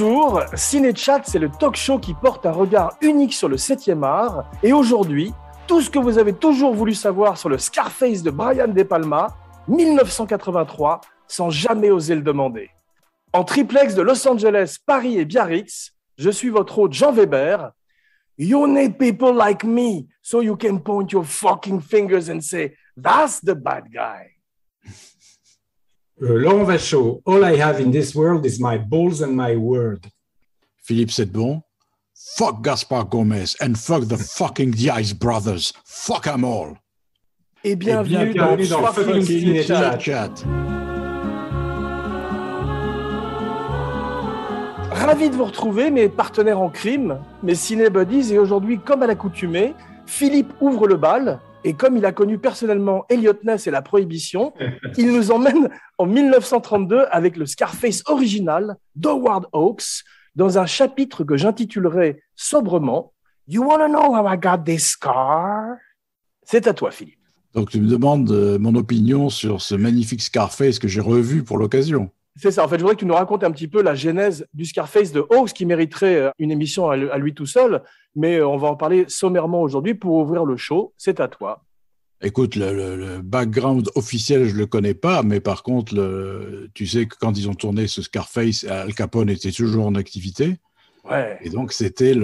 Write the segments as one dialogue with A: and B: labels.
A: Bonjour, Ciné-Chat, c'est le talk show qui porte un regard unique sur le 7e art. Et aujourd'hui, tout ce que vous avez toujours voulu savoir sur le Scarface de Brian De Palma, 1983, sans jamais oser le demander. En triplex de Los Angeles, Paris et Biarritz, je suis votre hôte Jean Weber. You need people like me, so you can point your fucking fingers and say, that's the bad guy.
B: Laurent Vachaud, all I have in this world is my balls and my word.
C: Philippe Sedbon, fuck Gaspar Gomez and fuck the fucking Diaz brothers. Fuck them all.
A: Et bienvenue dans
B: fucking Ciné-Chat.
A: Ravi de vous retrouver, mes partenaires en crime, mes ciné-buddies, et aujourd'hui, comme à l'accoutumée, Philippe ouvre le bal. Et comme il a connu personnellement Elliot Ness et la Prohibition, il nous emmène en 1932 avec le Scarface original d'Howard Hawks dans un chapitre que j'intitulerai sobrement « You wanna know how I got this scar ?» C'est à toi, Philippe.
C: Donc tu me demandes mon opinion sur ce magnifique Scarface que j'ai revu pour l'occasion.
A: C'est ça, en fait, je voudrais que tu nous racontes un petit peu la genèse du Scarface de Hawks qui mériterait une émission à lui tout seul, mais on va en parler sommairement aujourd'hui pour ouvrir le show. C'est à toi.
C: Écoute, le background officiel, je le connais pas, mais par contre, tu sais que quand ils ont tourné ce Scarface, Al Capone était toujours en activité.
A: Ouais.
C: Et donc, c'était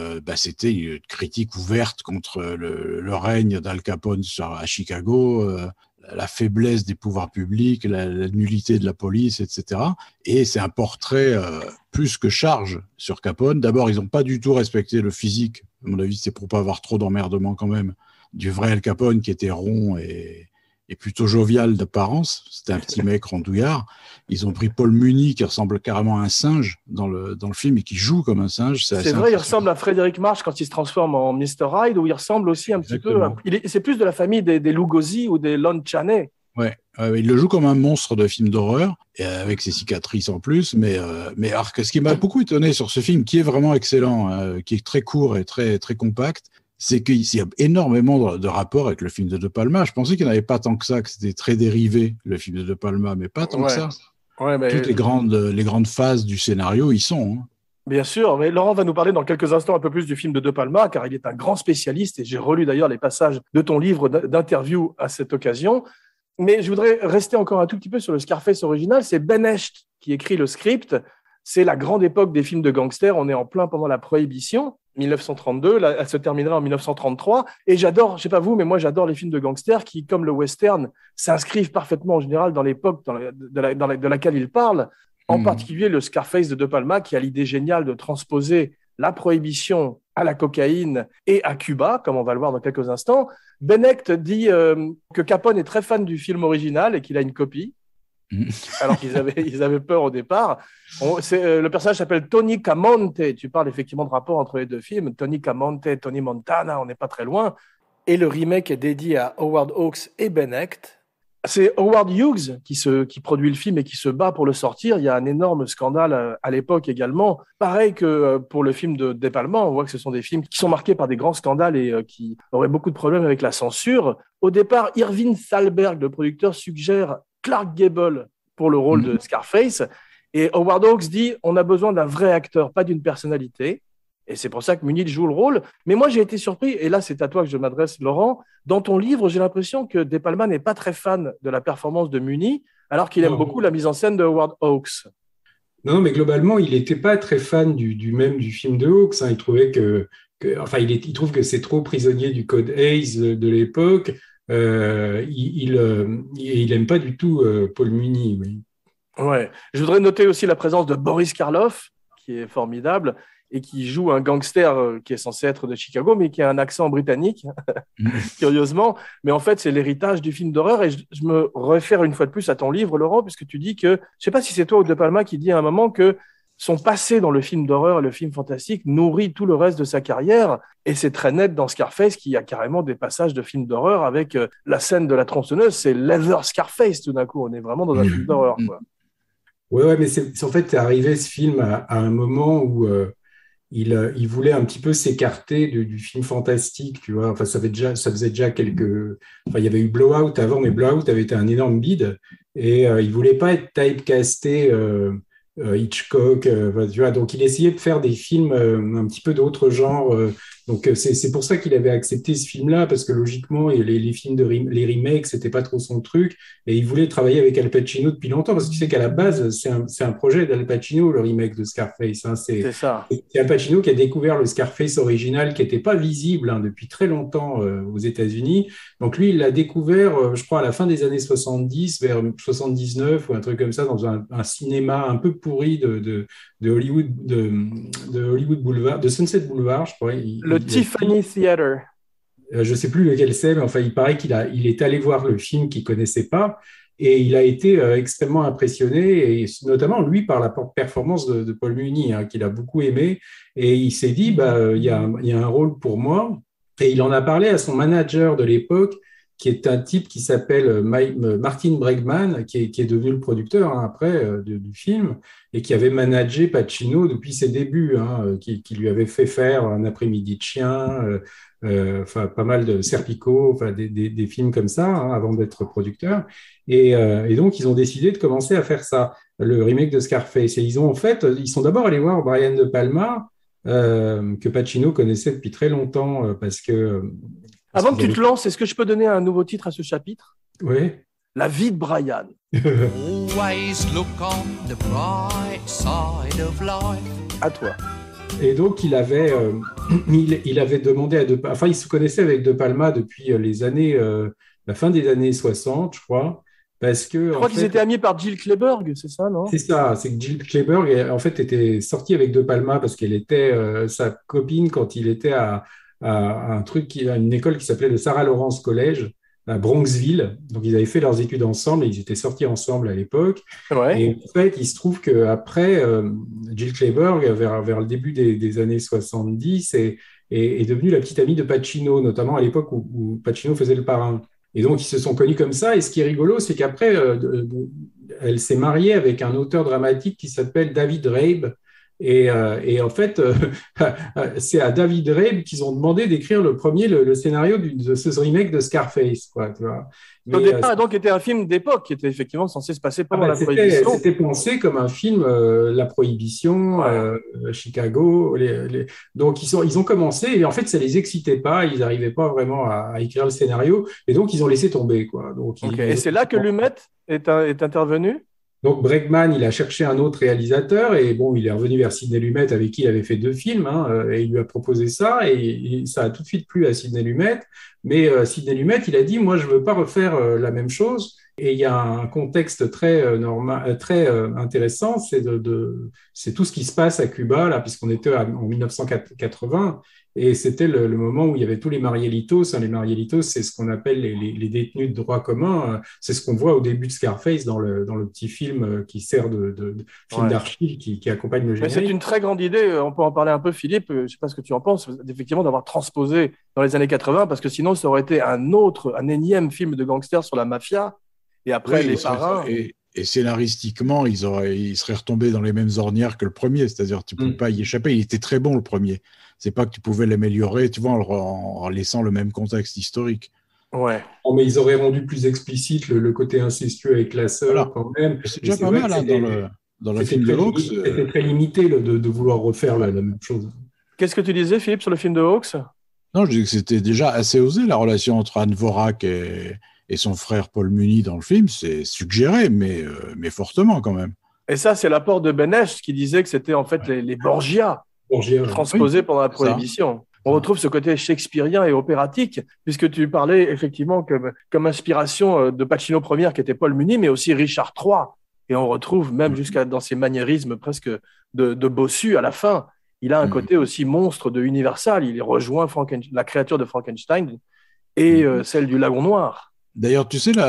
C: une critique ouverte contre le règne d'Al Capone à Chicago, la faiblesse des pouvoirs publics, la nullité de la police, etc. Et c'est un portrait plus que charge sur Capone. D'abord, ils n'ont pas du tout respecté le physique. À mon avis, c'est pour pas avoir trop d'emmerdement quand même. Du vrai Al Capone qui était rond et plutôt jovial d'apparence. C'était un petit mec rondouillard. Ils ont pris Paul Muni qui ressemble carrément à un singe dans le film et qui joue comme un singe.
A: C'est vrai, il ressemble à Frédéric March quand il se transforme en Mr. Hyde, où il ressemble aussi un
C: Exactement.
A: petit peu. C'est plus de la famille des Lugosi ou des Lon Chaney.
C: Ouais, il le joue comme un monstre de film d'horreur, et avec ses cicatrices en plus. Mais alors, ce qui m'a beaucoup étonné sur ce film, qui est vraiment excellent, qui est très court et très, très compact, c'est qu'il y a énormément de rapports avec le film de De Palma. Je pensais qu'il n'y en avait pas tant que ça, que c'était très dérivé, le film de De Palma, mais pas tant que ça.
A: Ouais, mais...
C: Toutes les grandes phases du scénario, ils sont. Hein.
A: Bien sûr, mais Laurent va nous parler dans quelques instants un peu plus du film de De Palma, car il est un grand spécialiste, et j'ai relu d'ailleurs les passages de ton livre d'interview à cette occasion. Mais je voudrais rester encore un tout petit peu sur le Scarface original. C'est Ben Hecht qui écrit le script. C'est la grande époque des films de gangsters. On est en plein pendant la Prohibition, 1932. Là, elle se terminera en 1933. Et j'adore, je sais pas vous, mais moi j'adore les films de gangsters qui, comme le western, s'inscrivent parfaitement en général dans l'époque de laquelle ils parlent. En particulier le Scarface de De Palma, qui a l'idée géniale de transposer la Prohibition à la cocaïne et à Cuba, comme on va le voir dans quelques instants. Ben Hecht dit que Capone est très fan du film original et qu'il a une copie. Alors qu'ils avaient peur au départ. Le personnage s'appelle Tony Camonte. Tu parles effectivement de rapport entre les deux films. Tony Camonte, Tony Montana, on n'est pas très loin. Et le remake est dédié à Howard Hawks et Ben Hecht. C'est Howard Hughes qui produit le film et qui se bat pour le sortir. Il y a un énorme scandale à l'époque également. Pareil que pour le film de De Palma, on voit que ce sont des films qui sont marqués par des grands scandales et qui auraient beaucoup de problèmes avec la censure. Au départ, Irving Thalberg, le producteur, suggère Clark Gable pour le rôle de Scarface. Et Howard Hawks dit on a besoin d'un vrai acteur, pas d'une personnalité. Et c'est pour ça que Munich joue le rôle. Mais moi, j'ai été surpris, et là, c'est à toi que je m'adresse, Laurent. Dans ton livre, j'ai l'impression que De Palma n'est pas très fan de la performance de Muni, alors qu'il aime beaucoup la mise en scène de Howard Hawks.
B: Non, mais globalement, il n'était pas très fan du film de Hawks. Hein. Il trouvait il trouve que c'est trop prisonnier du code Hays de l'époque. Il aime pas du tout Paul Muni. Oui.
A: Ouais. Je voudrais noter aussi la présence de Boris Karloff, qui est formidable, et qui joue un gangster qui est censé être de Chicago, mais qui a un accent britannique, curieusement. Mais en fait, c'est l'héritage du film d'horreur. Et je me réfère une fois de plus à ton livre, Laurent, puisque tu dis que, je ne sais pas si c'est toi ou De Palma qui dit à un moment que son passé dans le film d'horreur et le film fantastique nourrit tout le reste de sa carrière. Et c'est très net dans Scarface qu'il y a carrément des passages de films d'horreur avec la scène de la tronçonneuse. C'est Leather Scarface, tout d'un coup. On est vraiment dans un film d'horreur, quoi.
B: Ouais, mais c'est en fait, c'est arrivé ce film à un moment où il voulait un petit peu s'écarter du film fantastique, tu vois. Enfin, ça faisait déjà quelques... Enfin, il y avait eu Blowout avant, mais Blowout avait été un énorme bide. Et il voulait pas être typecasté Hitchcock, tu vois, donc il essayait de faire des films un petit peu d'autres genres. Donc c'est pour ça qu'il avait accepté ce film-là, parce que logiquement, les films les remakes, c'était pas trop son truc, et il voulait travailler avec Al Pacino depuis longtemps, parce que tu sais qu'à la base, c'est un projet d'Al Pacino, le remake de Scarface. Hein.
A: C'est ça.
B: C'est Al Pacino qui a découvert le Scarface original, qui n'était pas visible depuis très longtemps aux États-Unis. Donc lui, il l'a découvert, je crois, à la fin des années 70, vers 79 ou un truc comme ça, dans un cinéma un peu pourri de Hollywood, de Hollywood Boulevard, de Sunset Boulevard, je crois.
A: Le Tiffany Theater.
B: Je ne sais plus lequel c'est, mais enfin, il paraît il est allé voir le film qu'il ne connaissait pas et il a été extrêmement impressionné, et notamment lui par la performance de Paul Muni, hein, qu'il a beaucoup aimé. Et il s'est dit, il y a un rôle pour moi. Et il en a parlé à son manager de l'époque, qui est un type qui s'appelle Martin Bregman, qui est devenu le producteur, hein, après du film, et qui avait managé Pacino depuis ses débuts, hein, qui lui avait fait faire Un après-midi de chien, enfin pas mal de Serpico, enfin des films comme ça, hein, avant d'être producteur. Et donc ils ont décidé de commencer à faire ça, le remake de Scarface. Et ils sont d'abord allés voir Brian De Palma, que Pacino connaissait depuis très longtemps, parce que
A: avant que tu te lances, est-ce que je peux donner un nouveau titre à ce chapitre?
B: Oui.
A: La vie de Brian.
D: Always look on the bright side of life.
A: À toi.
B: Et donc, il avait demandé à enfin, il se connaissait avec De Palma depuis la fin des années 60, je crois, parce que...
A: Je crois qu'ils étaient amis par Jill Clayburgh, c'est ça, non?
B: C'est ça, c'est que Jill Clayburgh, en fait, était sortie avec De Palma parce qu'elle était sa copine quand il était à une école qui s'appelait le Sarah Lawrence College à Bronxville. Donc, ils avaient fait leurs études ensemble et ils étaient sortis ensemble à l'époque.
A: Ouais.
B: Et en fait, il se trouve qu'après, Jill Clayburgh, vers le début des années 70, est devenue la petite amie de Pacino, notamment à l'époque où Pacino faisait le parrain. Et donc, ils se sont connus comme ça. Et ce qui est rigolo, c'est qu'après, elle s'est mariée avec un auteur dramatique qui s'appelle David Rabe. Et en fait, c'est à David Rabe qu'ils ont demandé d'écrire le scénario de ce remake de Scarface, quoi, tu vois.
A: Mais, au départ, donc, était un film d'époque qui était effectivement censé se passer pendant la Prohibition.
B: C'était pensé comme un film, la Prohibition, ouais. Chicago. Donc, ils ont commencé, et en fait, ça les excitait pas. Ils n'arrivaient pas vraiment à écrire le scénario, et donc, ils ont laissé tomber, quoi. Donc,
A: et c'est là que Lumet est intervenu?
B: Donc, Bregman, il a cherché un autre réalisateur, et bon, il est revenu vers Sidney Lumet, avec qui il avait fait 2 films, hein, et il lui a proposé ça, et ça a tout de suite plu à Sidney Lumet. Mais Sidney Lumet, il a dit, moi, je veux pas refaire la même chose. Et il y a un contexte très intéressant, c'est tout ce qui se passe à Cuba, là, puisqu'on était en 1980. Et c'était le moment où il y avait tous les Marielitos. Les Marielitos, c'est ce qu'on appelle les détenus de droit commun. C'est ce qu'on voit au début de Scarface dans le petit film qui sert de film d'archives qui accompagne le générique.
A: Mais c'est une très grande idée. On peut en parler un peu, Philippe. Je ne sais pas ce que tu en penses, effectivement, d'avoir transposé dans les années 80, parce que sinon, ça aurait été un énième film de gangsters sur la mafia. Et après, les parrains...
C: Et scénaristiquement, ils seraient retombés dans les mêmes ornières que le premier. C'est-à-dire, tu ne peux pas y échapper. Il était très bon, le premier. C'est pas que tu pouvais l'améliorer, tu vois, en laissant le même contexte historique.
A: Ouais.
B: Oh, mais ils auraient rendu plus explicite le côté incestueux avec la sœur, quand même.
C: C'est déjà pas mal, hein, dans le film de Hawks.
B: C'était très limité de vouloir refaire la même chose.
A: Qu'est-ce que tu disais, Philippe, sur le film de Hawks?
C: Non, je dis que c'était déjà assez osé, la relation entre Anne Vorak et son frère Paul Muni dans le film. C'est suggéré, mais fortement quand même.
A: Et ça, c'est l'apport de Ben Hecht qui disait que c'était en fait les Borgia transposés pendant la Prohibition. On retrouve ce côté shakespearien et opératique, puisque tu parlais effectivement comme inspiration de Pacino première, qui était Paul Muni, mais aussi Richard III. Et on retrouve même jusqu'à dans ses maniérismes presque de bossu à la fin. Il a un côté aussi monstre de Universal. Il rejoint la créature de Frankenstein et celle du Lagon Noir.
C: D'ailleurs, tu sais,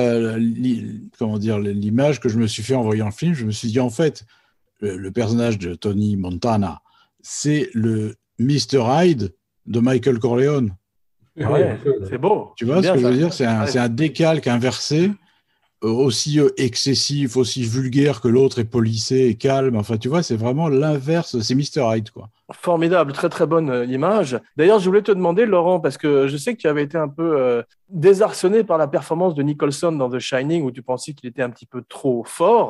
C: l'image que je me suis fait en voyant le film, je me suis dit, en fait, le personnage de Tony Montana, c'est le Mr. Hyde de Michael Corleone.
A: Ouais, c'est beau.
C: Tu vois ce que je veux dire? C'est un décalque inversé, aussi excessif, aussi vulgaire que l'autre est policé et calme. Enfin, tu vois, c'est vraiment l'inverse. C'est Mr. Hyde, quoi.
A: Formidable, très très bonne image. D'ailleurs, je voulais te demander, Laurent, parce que je sais que tu avais été un peu désarçonné par la performance de Nicholson dans The Shining, où tu pensais qu'il était un petit peu trop fort,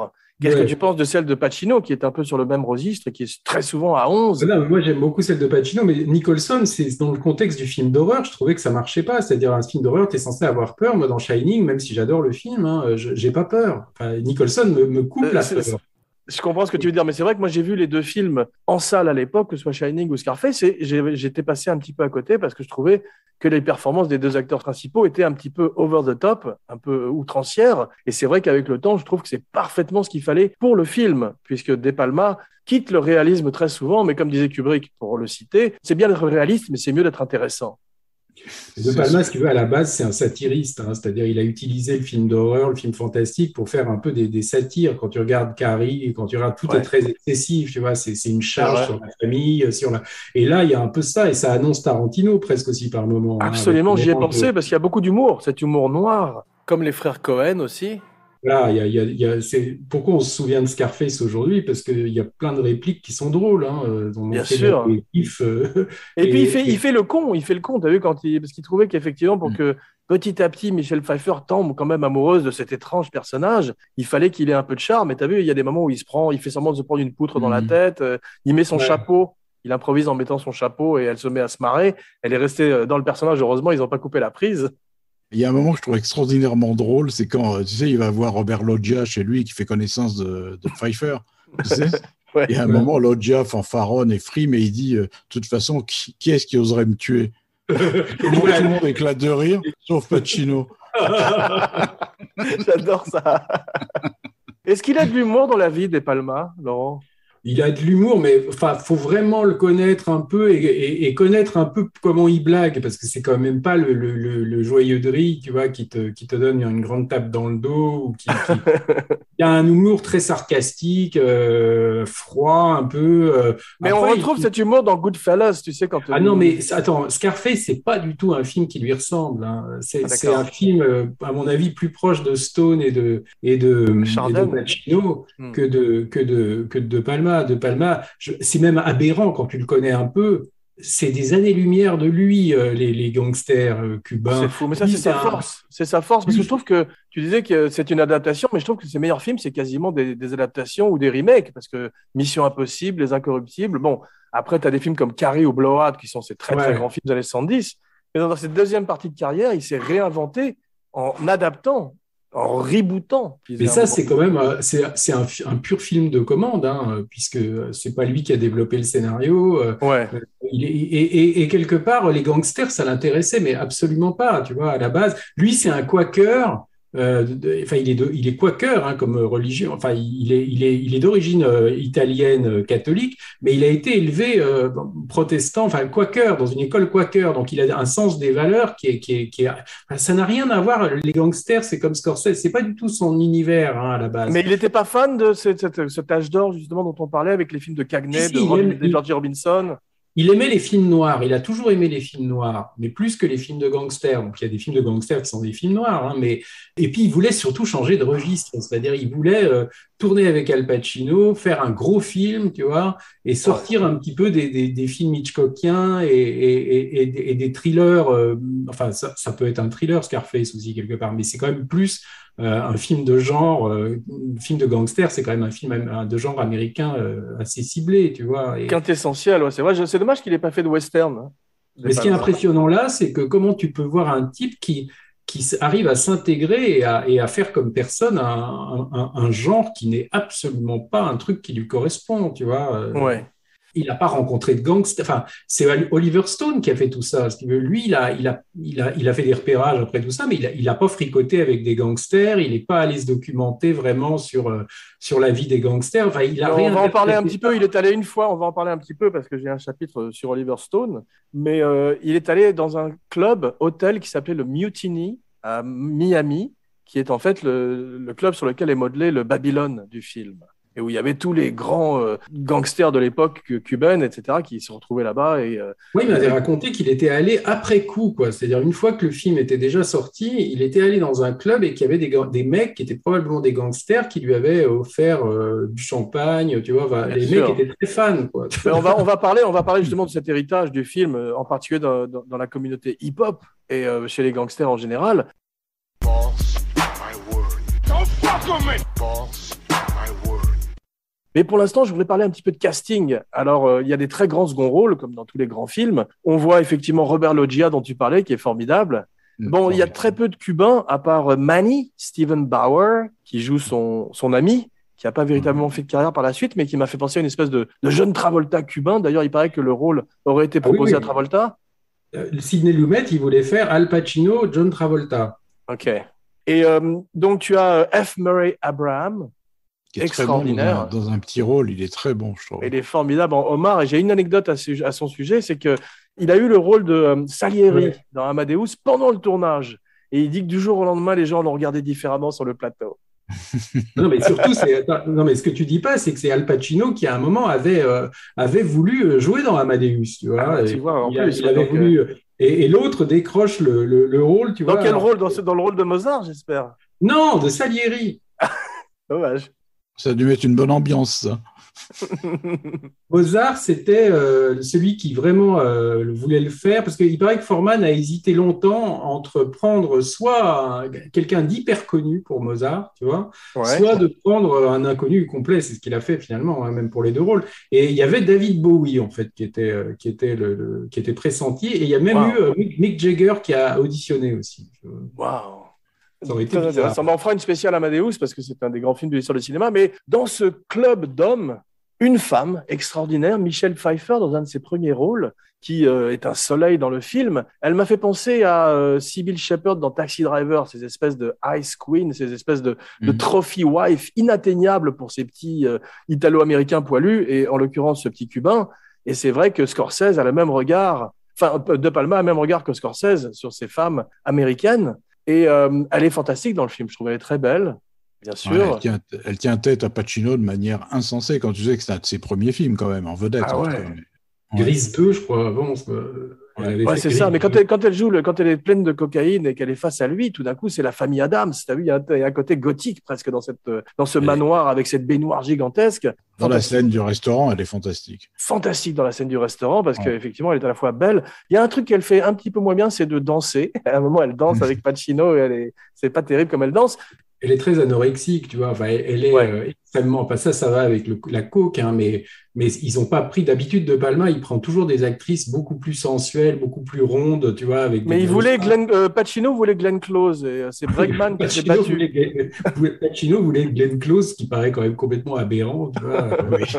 A: Qu'est-ce que tu penses de celle de Pacino, qui est un peu sur le même registre et qui est très souvent à 11?
B: Non, moi, j'aime beaucoup celle de Pacino, mais Nicholson, c'est dans le contexte du film d'horreur, je trouvais que ça marchait pas. C'est-à-dire, un film d'horreur, tu es censé avoir peur. Moi, dans Shining, même si j'adore le film, j'ai pas peur. Enfin, Nicholson me coupe la peur.
A: Je comprends ce que tu veux dire, mais c'est vrai que moi, j'ai vu les deux films en salle à l'époque, que ce soit Shining ou Scarface, et j'étais passé un petit peu à côté parce que je trouvais que les performances des deux acteurs principaux étaient un petit peu over the top, un peu outrancières. Et c'est vrai qu'avec le temps, je trouve que c'est parfaitement ce qu'il fallait pour le film, puisque De Palma quitte le réalisme très souvent, mais comme disait Kubrick, pour le citer, c'est bien d'être réaliste, mais c'est mieux d'être intéressant.
B: De Palma, ce qu'il veut à la base, c'est un satiriste, c'est-à-dire il a utilisé le film d'horreur, le film fantastique pour faire un peu des satires. Quand tu regardes Carrie, quand tu regardes, tout est très excessif, tu vois, c'est une charge sur la famille, et là il y a un peu ça, et ça annonce Tarantino presque aussi par moment.
A: Absolument, j'y ai pensé parce qu'il y a beaucoup d'humour, cet humour noir, comme les frères Cohen aussi.
B: Là, c'est pourquoi on se souvient de Scarface aujourd'hui, parce qu'il y a plein de répliques qui sont drôles.
A: Bien sûr.
B: Et
A: puis il fait le con, t'as vu, parce qu'il trouvait qu'effectivement, pour que petit à petit Michelle Pfeiffer tombe quand même amoureuse de cet étrange personnage, il fallait qu'il ait un peu de charme. Et t'as vu, il y a des moments où il fait semblant de se prendre une poutre dans la tête, il met son chapeau, il improvise en mettant son chapeau et elle se met à se marrer. Elle est restée dans le personnage, heureusement, ils n'ont pas coupé la prise.
C: Il y a un moment que je trouve extraordinairement drôle, c'est quand, tu sais, il va voir Robert Loggia chez lui qui fait connaissance de Pfeiffer, tu sais. Ouais, et à un moment, Loggia fanfaronne et frime et il dit, de toute façon, qui est-ce qui oserait me tuer? Tout le monde éclate de rire, sauf Pacino.
A: J'adore ça. Est-ce qu'il a de l'humour dans la vie De Palma, Laurent?
B: Il a de l'humour, mais faut vraiment le connaître un peu et connaître un peu comment il blague, parce que c'est quand même pas le joyeux de riz, tu vois, qui te donne une grande tape dans le dos, ou il y a un humour très sarcastique, froid, un peu.
A: Mais après, on retrouve cet humour dans Goodfellas, tu sais, quand.
B: Ah non, mais attends, Scarface, c'est pas du tout un film qui lui ressemble. C'est un film, à mon avis, plus proche de Stone et de Pacino que de Palma. De Palma, c'est même aberrant quand tu le connais un peu. C'est des années-lumière de lui, les gangsters cubains.
A: C'est fou, mais ça, c'est sa force. C'est sa force, parce que je trouve que tu disais que c'est une adaptation, mais je trouve que ses meilleurs films, c'est quasiment des adaptations ou des remakes, parce que Mission Impossible, Les Incorruptibles, bon, après, tu as des films comme Carrie ou Blowout, qui sont ces très grands films des années 70, mais dans cette deuxième partie de carrière, il s'est réinventé en adaptant, en rebootant.
B: Mais ça, c'est quand même c'est un pur film de commande, puisque c'est pas lui qui a développé le scénario. Et quelque part, les gangsters, ça l'intéressait, mais absolument pas. Tu vois, à la base, lui, c'est un quaker. Il est quaker comme religion. Enfin, il est d'origine italienne catholique, mais il a été élevé protestant, enfin quaker, dans une école quaker. Donc, il a un sens des valeurs qui est ça n'a rien à voir. Les gangsters, c'est comme Scorsese, c'est pas du tout son univers à la base.
A: Mais il n'était pas fan de cet âge d'or justement dont on parlait avec les films de Cagney, de George Robinson.
B: Il aimait les films noirs, il a toujours aimé les films noirs, mais plus que les films de gangsters. Donc, il y a des films de gangsters qui sont des films noirs, et puis il voulait surtout changer de registre, c'est-à-dire il voulait tourner avec Al Pacino, faire un gros film, tu vois, et sortir un petit peu des films Hitchcockiens et des thrillers. Enfin, ça peut être un thriller, Scarface aussi, quelque part, mais c'est quand même plus un film de genre, un film de gangster, c'est quand même un film de genre américain assez ciblé, tu vois.
A: Quintessentiel, c'est vrai. C'est dommage qu'il n'ait pas fait de western.
B: Mais ce qui est impressionnant là, c'est que comment tu peux voir un type qui arrive à s'intégrer et à faire comme personne un genre qui n'est absolument pas un truc qui lui correspond, tu vois. Il n'a pas rencontré de gangsters. Enfin, c'est Oliver Stone qui a fait tout ça. Parce que lui, il a fait des repérages après tout ça, mais il n'a pas fricoté avec des gangsters. Il n'est pas allé se documenter vraiment sur la vie des gangsters. Enfin,
A: on va en parler un petit peu. Il est allé une fois. On va en parler un petit peu parce que j'ai un chapitre sur Oliver Stone. Mais il est allé dans un club hôtel qui s'appelait le Mutiny à Miami, qui est en fait le club sur lequel est modelé le Babylone du film. Et où il y avait tous les grands gangsters de l'époque cubaine, etc., qui se retrouvaient là-bas.
B: Oui, il m'avait raconté qu'il était allé après coup, quoi. C'est-à-dire, une fois que le film était déjà sorti, il était allé dans un club et qu'il y avait des mecs qui étaient probablement des gangsters qui lui avaient offert du champagne, tu vois. Les mecs étaient très fans, quoi.
A: Mais on va parler justement de cet héritage du film, en particulier dans la communauté hip-hop et chez les gangsters en général.
E: Boss, my word. Don't fuck with me! Boss, my word.
A: Mais pour l'instant, je voudrais parler un petit peu de casting. Alors, il y a des très grands seconds rôles, comme dans tous les grands films. On voit effectivement Robert Loggia, dont tu parlais, qui est formidable. Bon, il y a très peu de Cubains, à part Manny, Steven Bauer, qui joue son ami, qui n'a pas véritablement fait de carrière par la suite, mais qui m'a fait penser à une espèce de jeune Travolta cubain. D'ailleurs, il paraît que le rôle aurait été proposé à Travolta.
B: Sidney Lumet, il voulait faire Al Pacino, John Travolta.
A: OK. Et donc, tu as F. Murray Abraham,
C: qui est
A: extraordinaire.
C: Très bon dans un petit rôle, il est très bon, je trouve.
A: Il est formidable en Omar. Et j'ai une anecdote à son sujet, c'est qu'il a eu le rôle de Salieri dans Amadeus pendant le tournage. Et il dit que du jour au lendemain, les gens l'ont regardé différemment sur le plateau.
B: Non, mais surtout, ce que tu dis pas, c'est que c'est Al Pacino qui, à un moment, avait voulu jouer dans Amadeus. Tu vois,
A: tu vois, en plus,
B: il avait voulu. Et l'autre décroche le rôle, tu vois.
A: Dans quel rôle? Dans le rôle de Mozart, j'espère?
B: Non, de Salieri.
A: Dommage.
C: Ça a dû mettre une bonne ambiance, ça.
B: Mozart, c'était celui qui vraiment voulait le faire, parce qu'il paraît que Foreman a hésité longtemps entre prendre soit quelqu'un d'hyper connu pour Mozart, tu vois, soit de prendre un inconnu complet. C'est ce qu'il a fait finalement, hein, même pour les deux rôles. Et il y avait David Bowie en fait qui était pressenti, et il y a même eu Mick Jagger qui a auditionné aussi.
A: Waouh.
B: Ça
A: m'en fera une spéciale Amadeus parce que c'est un des grands films de l'histoire du cinéma. Mais dans ce club d'hommes, une femme extraordinaire, Michelle Pfeiffer, dans un de ses premiers rôles, qui est un soleil dans le film. Elle m'a fait penser à Sybil Shepherd dans Taxi Driver, ces espèces de Ice Queen, ces espèces de trophy wife inatteignables pour ces petits italo-américains poilus, et en l'occurrence ce petit cubain. Et c'est vrai que Scorsese a le même regard, enfin De Palma a le même regard que Scorsese sur ces femmes américaines. Et elle est fantastique dans le film, je trouve elle est très belle, bien sûr.
C: Ouais, elle tient tête à Pacino de manière insensée, quand tu sais que c'est un de ses premiers films quand même, en vedette.
A: Ah ouais.
B: Grise 2, je crois, avant.
A: C'est ça, mais quand elle est pleine de cocaïne et qu'elle est face à lui, tout d'un coup, c'est la famille Adams. T'as vu, il y a un côté gothique presque dans ce manoir avec cette baignoire gigantesque.
C: Dans la scène du restaurant, elle est fantastique.
A: Fantastique dans la scène du restaurant parce qu'effectivement, elle est à la fois belle. Il y a un truc qu'elle fait un petit peu moins bien, c'est de danser. À un moment, elle danse avec Pacino et c'est pas terrible comme elle danse.
B: Elle est très anorexique, tu vois. Enfin, elle est extrêmement. Enfin, ça va avec la coke, hein, mais ils n'ont pas pris d'habitude. De Palma, il prend toujours des actrices beaucoup plus sensuelles, beaucoup plus rondes, tu vois.
A: Mais Pacino voulait Glenn Close et c'est Bregman qui s'est battu.
B: Pacino voulait Glenn Close, qui paraît quand même complètement aberrant, tu vois.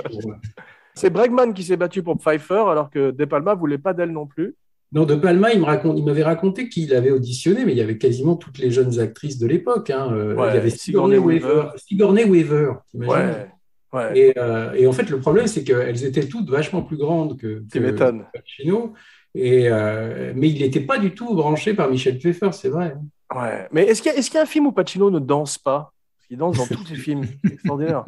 A: C'est Bregman qui s'est battu pour Pfeiffer, alors que De Palma voulait pas d'elle non plus.
B: Non, De Palma, il m'avait raconté qu'il avait auditionné, mais il y avait quasiment toutes les jeunes actrices de l'époque. Hein. Il y avait Sigourney Weaver, t'imagines? Et en fait, le problème, c'est qu'elles étaient toutes vachement plus grandes que Pacino, mais il n'était pas du tout branché par Michelle Pfeiffer, c'est vrai.
A: Ouais. Mais est-ce qu'il y a un film où Pacino ne danse pas? Parce qu'il danse dans tous ses films. C'est extraordinaire.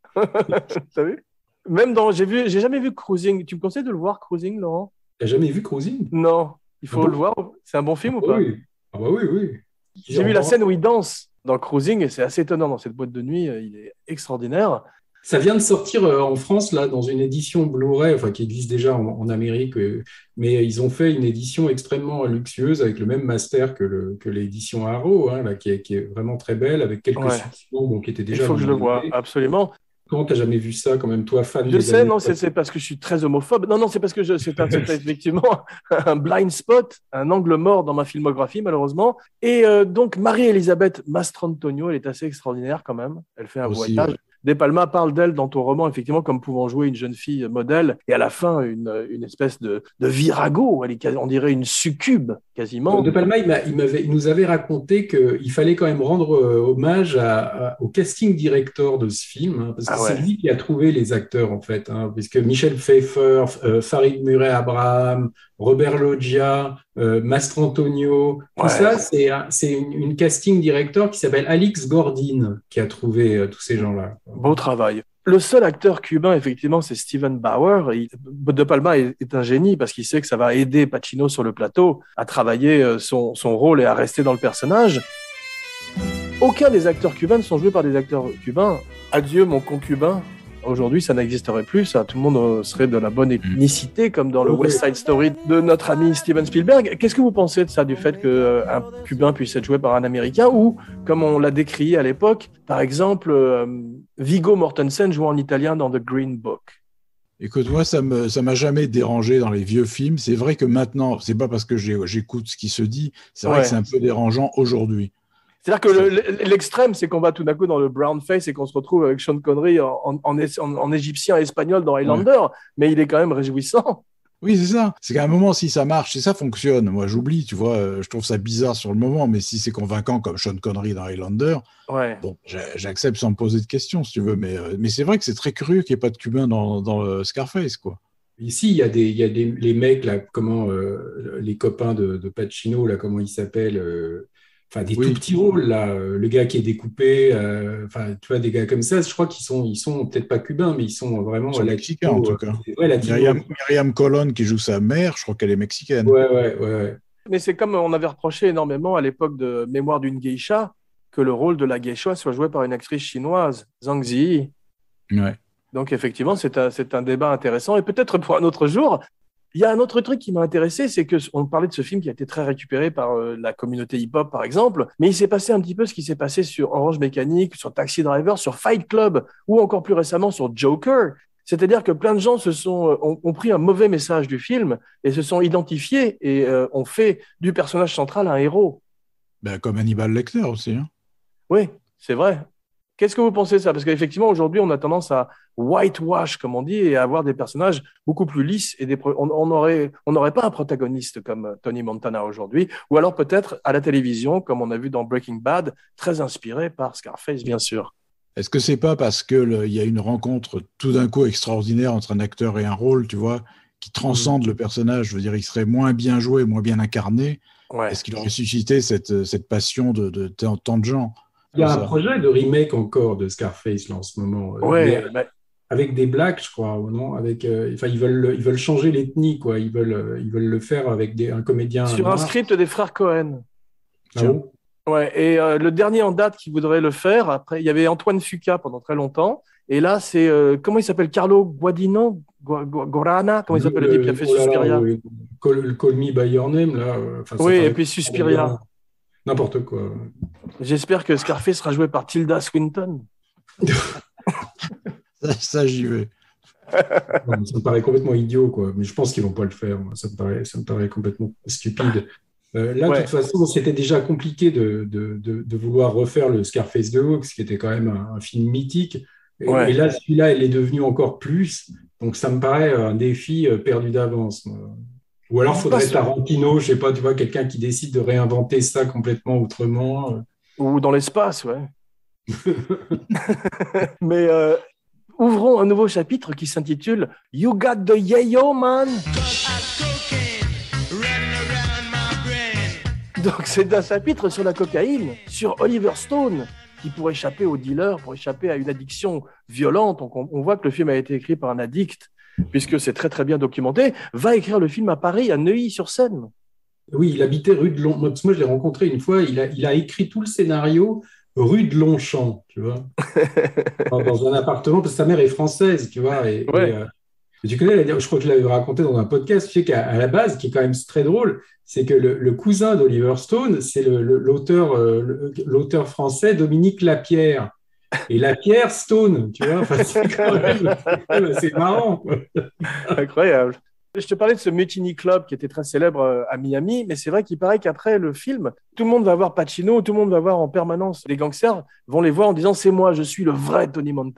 A: T'as vu? Même j'ai jamais vu Cruising. Tu me conseilles de le voir, Cruising, Laurent?
B: T'as jamais vu Cruising?
A: Non. Il faut le voir. C'est un bon film ou pas?
B: Oui. Ah bah oui.
A: J'ai vu la scène où il danse dans Cruising et c'est assez étonnant dans cette boîte de nuit. Il est extraordinaire.
B: Ça vient de sortir en France là dans une édition Blu-ray, enfin qui existe déjà en Amérique, mais ils ont fait une édition extrêmement luxueuse avec le même master que l'édition Arrow, hein, là, qui est vraiment très belle avec quelques sections qui étaient déjà.
A: Il faut que je le voie, absolument.
B: Comment t'as jamais vu ça quand même, toi, fan?
A: Je sais, non, c'est parce que je suis très homophobe. Non, c'est parce que c'est effectivement un blind spot, un angle mort dans ma filmographie, malheureusement. Et donc, Marie-Elisabeth Mastrantonio, elle est assez extraordinaire quand même. Elle fait un voyage. De Palma parle d'elle dans ton roman, effectivement, comme pouvant jouer une jeune fille modèle, et à la fin, une espèce de virago, on dirait une succube, quasiment.
B: De Palma, il nous avait raconté qu'il fallait quand même rendre hommage au casting director de ce film, hein, parce que c'est lui qui a trouvé les acteurs, en fait, hein, puisque Michelle Pfeiffer, Farid Murray Abraham, Robert Loggia, Mastrantonio, tout ça, c'est une casting director qui s'appelle Alix Gordin qui a trouvé tous ces gens-là.
A: Beau travail. Le seul acteur cubain, effectivement, c'est Steven Bauer. De Palma est un génie parce qu'il sait que ça va aider Pacino sur le plateau à travailler son rôle et à rester dans le personnage. Aucun des acteurs cubains ne sont joués par des acteurs cubains. Adieu, mon concubin. Aujourd'hui, ça n'existerait plus. Ça, tout le monde serait de la bonne ethnicité, comme dans le West Side Story de notre ami Steven Spielberg. Qu'est-ce que vous pensez de ça, du fait qu'un Cubain puisse être joué par un Américain ou, comme on l'a décrié à l'époque, par exemple, Viggo Mortensen jouant en italien dans The Green Book?
C: Écoute, moi, ça m'a jamais dérangé dans les vieux films. C'est vrai que maintenant, c'est pas parce que j'écoute ce qui se dit, c'est vrai que c'est un peu dérangeant aujourd'hui.
A: C'est-à-dire que l'extrême, c'est qu'on va tout d'un coup dans le brown face et qu'on se retrouve avec Sean Connery en égyptien espagnol dans Highlander, mais il est quand même réjouissant.
C: Oui, c'est ça. C'est qu'à un moment, si ça marche, si ça fonctionne, moi j'oublie, tu vois, je trouve ça bizarre sur le moment, mais si c'est convaincant comme Sean Connery dans Highlander, bon, j'accepte sans me poser de questions, si tu veux, mais c'est vrai que c'est très curieux qu'il n'y ait pas de Cubain dans Scarface, quoi.
B: Ici, il y a les mecs, là, les copains de Pacino, là, comment ils s'appellent Enfin, des tout petits rôles, là. Le gars qui est découpé, tu vois, des gars comme ça, je crois qu'ils sont peut-être pas cubains, mais ils sont vraiment
C: mexicains, en tout cas. Myriam Colón, qui joue sa mère, je crois qu'elle est mexicaine.
B: Ouais.
A: Mais c'est comme on avait reproché énormément à l'époque de Mémoire d'une geisha, que le rôle de la geisha soit joué par une actrice chinoise, Zhang Ziyi.
C: Ouais.
A: Donc, effectivement, c'est un débat intéressant. Et peut-être pour un autre jour. Il y a un autre truc qui m'a intéressé, c'est qu'on parlait de ce film qui a été très récupéré par la communauté hip-hop, par exemple, mais il s'est passé un petit peu ce qui s'est passé sur Orange Mécanique, sur Taxi Driver, sur Fight Club, ou encore plus récemment sur Joker. C'est-à-dire que plein de gens ont pris un mauvais message du film et se sont identifiés et ont fait du personnage central un héros.
C: Ben, comme Hannibal Lecter aussi. Hein.
A: Oui, c'est vrai. Qu'est-ce que vous pensez de ça? Parce qu'effectivement, aujourd'hui, on a tendance à whitewash, comme on dit, et à avoir des personnages beaucoup plus lisses. Et on n'aurait pas un protagoniste comme Tony Montana aujourd'hui, ou alors peut-être à la télévision, comme on a vu dans Breaking Bad, très inspiré par Scarface, bien sûr.
C: Est-ce que c'est pas parce qu'il y a une rencontre tout d'un coup extraordinaire entre un acteur et un rôle, tu vois, qui transcende le personnage? Je veux dire, il serait moins bien joué, moins bien incarné. Ouais. Est-ce qu'il aurait suscité cette passion de tant de gens?
B: Il y a un projet de remake encore de Scarface là, en ce moment. Avec des blacks, je crois, non? Ils veulent changer l'ethnie, quoi. Ils veulent le faire avec un comédien
A: sur noir. Un script des frères Cohen.
B: Ah bon?
A: Ouais. Et le dernier en date qui voudrait le faire, après, il y avait Antoine Fuqua pendant très longtemps. Et là, c'est comment il s'appelle? Carlo Guadagnino, Gorana, comment il s'appelle le type qui a fait Suspiria?
B: Call Me by Your Name, là.
A: Oui, et puis Suspiria.
B: N'importe quoi.
A: J'espère que Scarface sera joué par Tilda Swinton.
C: ça, j'y vais.
B: Ça me paraît complètement idiot, quoi. Mais je pense qu'ils vont pas le faire. Ça me paraît complètement stupide. De toute façon, c'était déjà compliqué de vouloir refaire le Scarface de Hawks, qui était quand même un film mythique. Et là, celui-là, il est devenu encore plus. Donc, ça me paraît un défi perdu d'avance. Ou alors, il faudrait Tarantino, je sais pas, tu vois, quelqu'un qui décide de réinventer ça complètement autrement.
A: Ou dans l'espace, ouais. Mais ouvrons un nouveau chapitre qui s'intitule « You got the yayo, man ». Donc, c'est un chapitre sur la cocaïne, sur Oliver Stone, qui, pour échapper aux dealers, pour échapper à une addiction violente, on voit que le film a été écrit par un addict, puisque c'est très très bien documenté, va écrire le film à Paris, à Neuilly-sur-Seine.
B: Oui, il habitait rue de Longchamp. Moi, je l'ai rencontré une fois, il a écrit tout le scénario rue de Longchamp, tu vois, dans un appartement, parce que sa mère est française, tu vois. Et tu connais, je crois que je l'avais raconté dans un podcast, tu sais qu'à la base, qui est quand même très drôle, c'est que le cousin d'Oliver Stone, c'est l'auteur français Dominique Lapierre. Et Lapierre Stone, tu vois, c'est quand même assez marrant.
A: Incroyable. Je te parlais de ce Mutiny Club qui était très célèbre à Miami, mais c'est vrai qu'il paraît qu'après le film, tout le monde va voir Pacino, tout le monde va voir en permanence. Les gangsters vont les voir en disant « c'est moi, je suis le vrai Tony Montana ».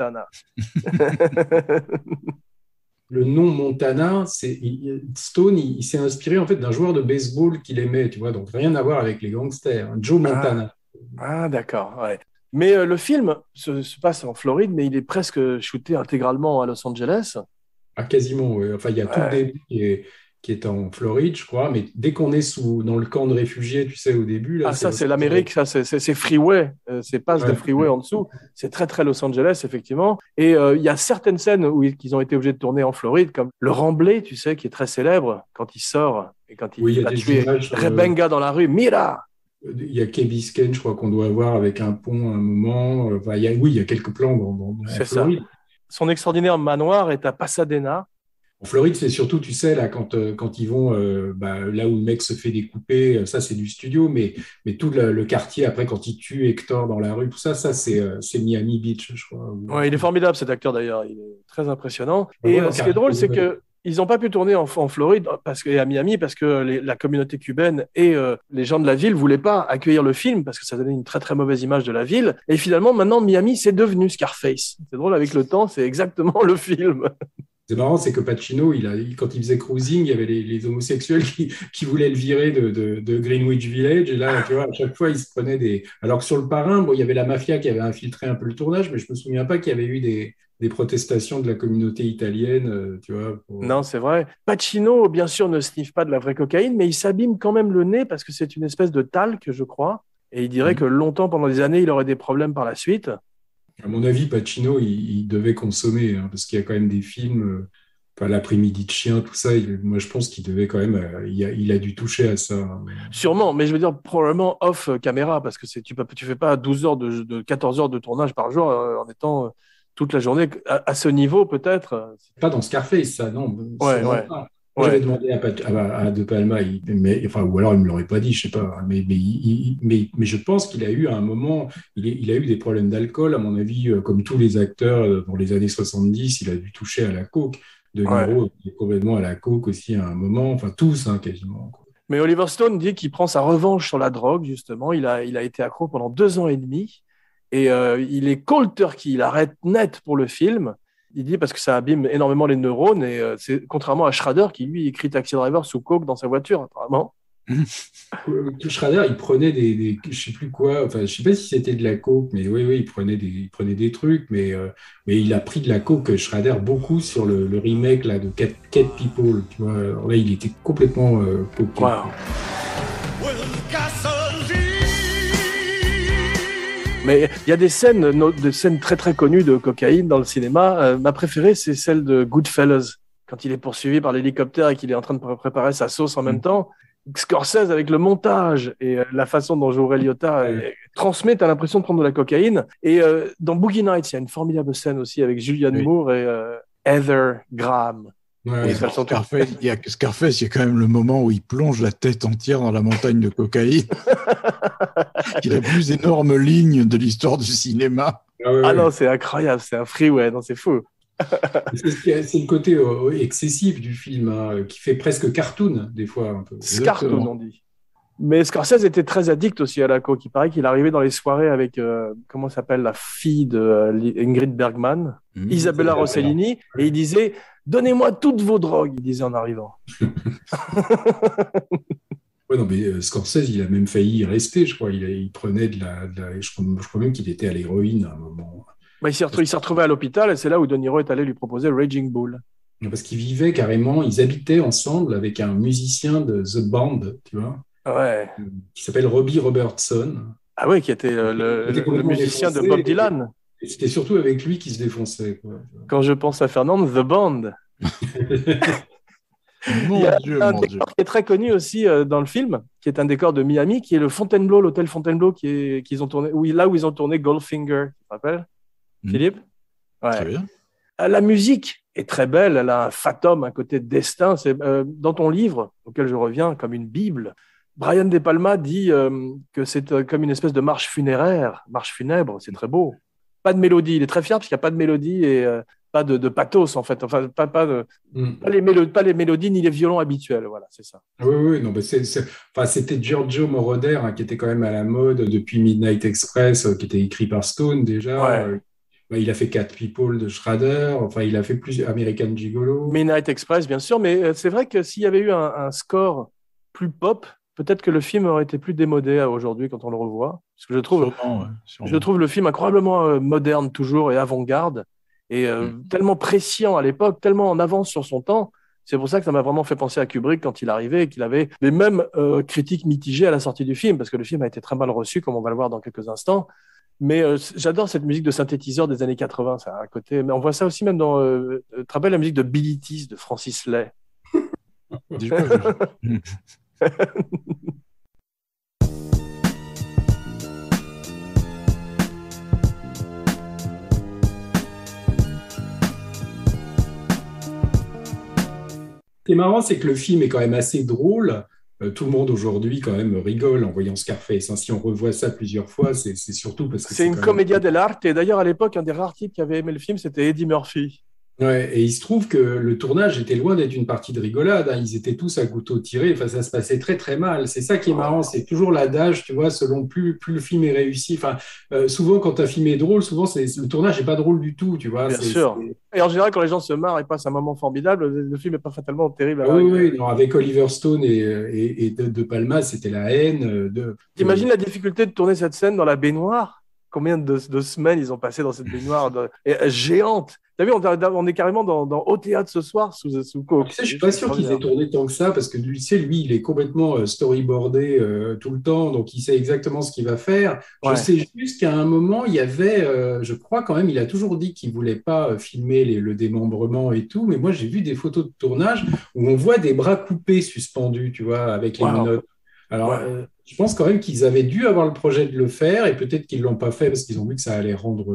B: Le nom Montana, Stone, il s'est inspiré en fait d'un joueur de baseball qu'il aimait, tu vois, donc rien à voir avec les gangsters. Joe Montana.
A: Ah d'accord, ouais. Mais le film se passe en Floride, mais il est presque shooté intégralement à Los Angeles.
B: Ah, quasiment, oui. Enfin, il y a tout le début qui est en Floride, je crois, mais dès qu'on est dans le camp de réfugiés, tu sais, au début… Là,
A: ça, c'est l'Amérique, ça, c'est freeway, c'est passe de freeway en dessous. C'est très, très Los Angeles, effectivement. Et il y a certaines scènes qu'ils ont été obligés de tourner en Floride, comme le Remblai, tu sais, qui est très célèbre, quand il sort et quand il va tuer Rebenga dans la rue. Mira!
B: Il y a Key Biscayne, je crois qu'on doit avoir avec un pont à un moment. Il y a quelques plans dans
A: c'est
B: Floride.
A: Ça. Son extraordinaire manoir est à Pasadena.
B: En Floride, c'est surtout, tu sais, là, quand ils vont là où le mec se fait découper, ça, c'est du studio, mais tout le quartier, après, quand il tue Hector dans la rue, tout ça, c'est Miami Beach, je crois.
A: Ouais, il est formidable, cet acteur, d'ailleurs. Il est très impressionnant.
B: Ouais,
A: Et ce qui est drôle, c'est que ils n'ont pas pu tourner en Floride et à Miami parce que la communauté cubaine et les gens de la ville ne voulaient pas accueillir le film parce que ça donnait une très très mauvaise image de la ville. Et finalement, maintenant, Miami, c'est devenu Scarface. C'est drôle, avec le temps, c'est exactement le film.
B: C'est marrant, c'est que Pacino, quand il faisait Cruising, il y avait les homosexuels qui voulaient le virer de Greenwich Village. Et là, tu vois, à chaque fois, il se prenait des... Alors que sur Le Parrain, bon, il y avait la mafia qui avait infiltré un peu le tournage, mais je ne me souviens pas qu'il y avait eu des protestations de la communauté italienne, tu vois.
A: Non, c'est vrai. Pacino, bien sûr, ne sniffe pas de la vraie cocaïne, mais il s'abîme quand même le nez parce que c'est une espèce de talc, je crois. Et il dirait que longtemps, pendant des années, il aurait des problèmes par la suite.
B: À mon avis, Pacino, il devait consommer, hein, parce qu'il y a quand même des films, L'après-midi de chien, tout ça. Moi, je pense qu'il devait quand même, il a dû toucher à ça.
A: Sûrement, mais je veux dire probablement off caméra, parce que tu fais pas 12 heures 14 heures de tournage par jour en étant toute la journée à ce niveau, peut-être.
B: Pas dans Scarface, ça, non.
A: Ouais.
B: Moi, j'avais demandé à De Palma, ou alors il me l'aurait pas dit, je sais pas, mais je pense qu'il a eu à un moment, il a eu des problèmes d'alcool, à mon avis, comme tous les acteurs dans les années 70, il a dû toucher à la coke. De Niro était complètement à la coke aussi à un moment, enfin tous, hein, quasiment. Quoi.
A: Mais Oliver Stone dit qu'il prend sa revanche sur la drogue, justement. Il a été accro pendant 2 ans et demi, et il est cold turkey, il arrête net pour le film. Il dit parce que ça abîme énormément les neurones, et c'est contrairement à Schrader qui, lui, écrit Taxi Driver sous coke dans sa voiture, apparemment.
B: Schrader, il prenait des je sais plus quoi, enfin, je sais pas si c'était de la coke, mais oui, il prenait des trucs, mais il a pris de la coke, Schrader, beaucoup sur le remake là, de Cat People, tu vois. Alors là, il était complètement coqué.
A: Wow. Mais il y a des scènes très très connues de cocaïne dans le cinéma. Ma préférée, c'est celle de Goodfellas, quand il est poursuivi par l'hélicoptère et qu'il est en train de préparer sa sauce en même temps. Scorsese, avec le montage et la façon dont Joe Ray Liotta transmet, t'as l'impression de prendre de la cocaïne. Et dans Boogie Nights, il y a une formidable scène aussi avec Julianne Moore et Heather Graham.
C: Ouais, Scarface, il y a quand même le moment où il plonge la tête entière dans la montagne de cocaïne. C'est la plus énorme ligne de l'histoire du cinéma.
A: Non, c'est incroyable, c'est un freeway, non, c'est fou.
B: C'est le côté excessif du film, hein, qui fait presque cartoon, des fois. Un peu.
A: Cartoon, on dit. Mais Scorsese était très addict aussi à la coke. Il paraît qu'il arrivait dans les soirées avec, comment s'appelle, la fille de Ingrid Bergman, Isabella Rossellini, et il disait « Donnez-moi toutes vos drogues », il disait en arrivant.
B: Ouais, non, mais Scorsese, il a même failli y rester, je crois. Il prenait je crois même qu'il était à l'héroïne à un moment.
A: Il s'est retrouvé à l'hôpital, et c'est là où De Niro est allé lui proposer Raging Bull.
B: Parce qu'ils vivaient carrément, ils habitaient ensemble avec un musicien de The Band, tu vois, qui s'appelle Robbie Robertson.
A: Ah oui, qui était le musicien de Bob Dylan.
B: Et c'était surtout avec lui qu'il se défonçait. Quoi.
A: Quand je pense à Fernand, The Band. Il y a un décor qui est très connu aussi dans le film, qui est un décor de Miami, qui est le Fontainebleau, l'hôtel Fontainebleau qu'ils ont tourné, là où ils ont tourné Goldfinger, tu te rappelles, Philippe? Ouais.
C: Très bien.
A: La musique est très belle, elle a un fatum, un côté de destin. C'est, dans ton livre, auquel je reviens comme une Bible, Brian De Palma dit que c'est comme une espèce de marche funèbre, c'est très beau. Pas de mélodie, il est très fier parce qu'il n'y a pas de mélodie et pas de pathos en fait, enfin pas les mélodies ni les violons habituels, voilà, c'est ça.
B: Oui, non, c'était Giorgio Moroder, hein, qui était quand même à la mode depuis Midnight Express, qui était écrit par Stone déjà. Il a fait Cat People de Schrader, enfin il a fait plus American Gigolo. Midnight
A: Express, bien sûr, mais c'est vrai que s'il y avait eu un score plus pop, peut-être que le film aurait été plus démodé aujourd'hui quand on le revoit. Parce que je trouve le film incroyablement moderne toujours et avant-garde, et tellement prescient à l'époque, tellement en avance sur son temps. C'est pour ça que ça m'a vraiment fait penser à Kubrick quand il arrivait et qu'il avait les mêmes critiques mitigées à la sortie du film, parce que le film a été très mal reçu, comme on va le voir dans quelques instants. Mais j'adore cette musique de synthétiseur des années 80, ça a un côté... Mais on voit ça aussi même dans... tu te rappelles la musique de Billy Tease de Francis Lay?
B: Ce qui est marrant, c'est que le film est quand même assez drôle. Tout le monde aujourd'hui quand même rigole en voyant Scarface. Hein. Si on revoit ça plusieurs fois, c'est surtout parce que
A: C'est une
B: quand même...
A: commedia dell'arte. Et d'ailleurs, à l'époque, un des rares types qui avait aimé le film, c'était Eddie Murphy.
B: Ouais, et il se trouve que le tournage était loin d'être une partie de rigolade. Hein. Ils étaient tous à couteau tiré. Enfin, ça se passait très très mal. C'est ça qui est marrant. C'est toujours l'adage, tu vois, selon plus le film est réussi. Enfin, souvent quand un film est drôle, souvent le tournage n'est pas drôle du tout, tu vois.
A: Bien sûr. Et en général, quand les gens se marrent et passent un moment formidable, le film n'est pas fatalement terrible.
B: Ah oui, non, avec Oliver Stone et De Palma, c'était la haine.
A: T'imagines la difficulté de tourner cette scène dans la baignoire? Combien de semaines ils ont passé dans cette baignoire géante? T'as vu, on est carrément dans Au théâtre ce soir sous
B: tu sais, je suis pas sûr qu'ils aient tourné tant que ça parce que tu sais, lui, il est complètement storyboardé tout le temps, donc il sait exactement ce qu'il va faire.
A: Ouais.
B: Je sais juste qu'à un moment, il y avait, je crois quand même, il a toujours dit qu'il voulait pas filmer le démembrement et tout, mais moi j'ai vu des photos de tournage où on voit des bras coupés suspendus, tu vois, avec les menottes. Alors, je pense quand même qu'ils avaient dû avoir le projet de le faire et peut-être qu'ils ne l'ont pas fait parce qu'ils ont vu que ça allait rendre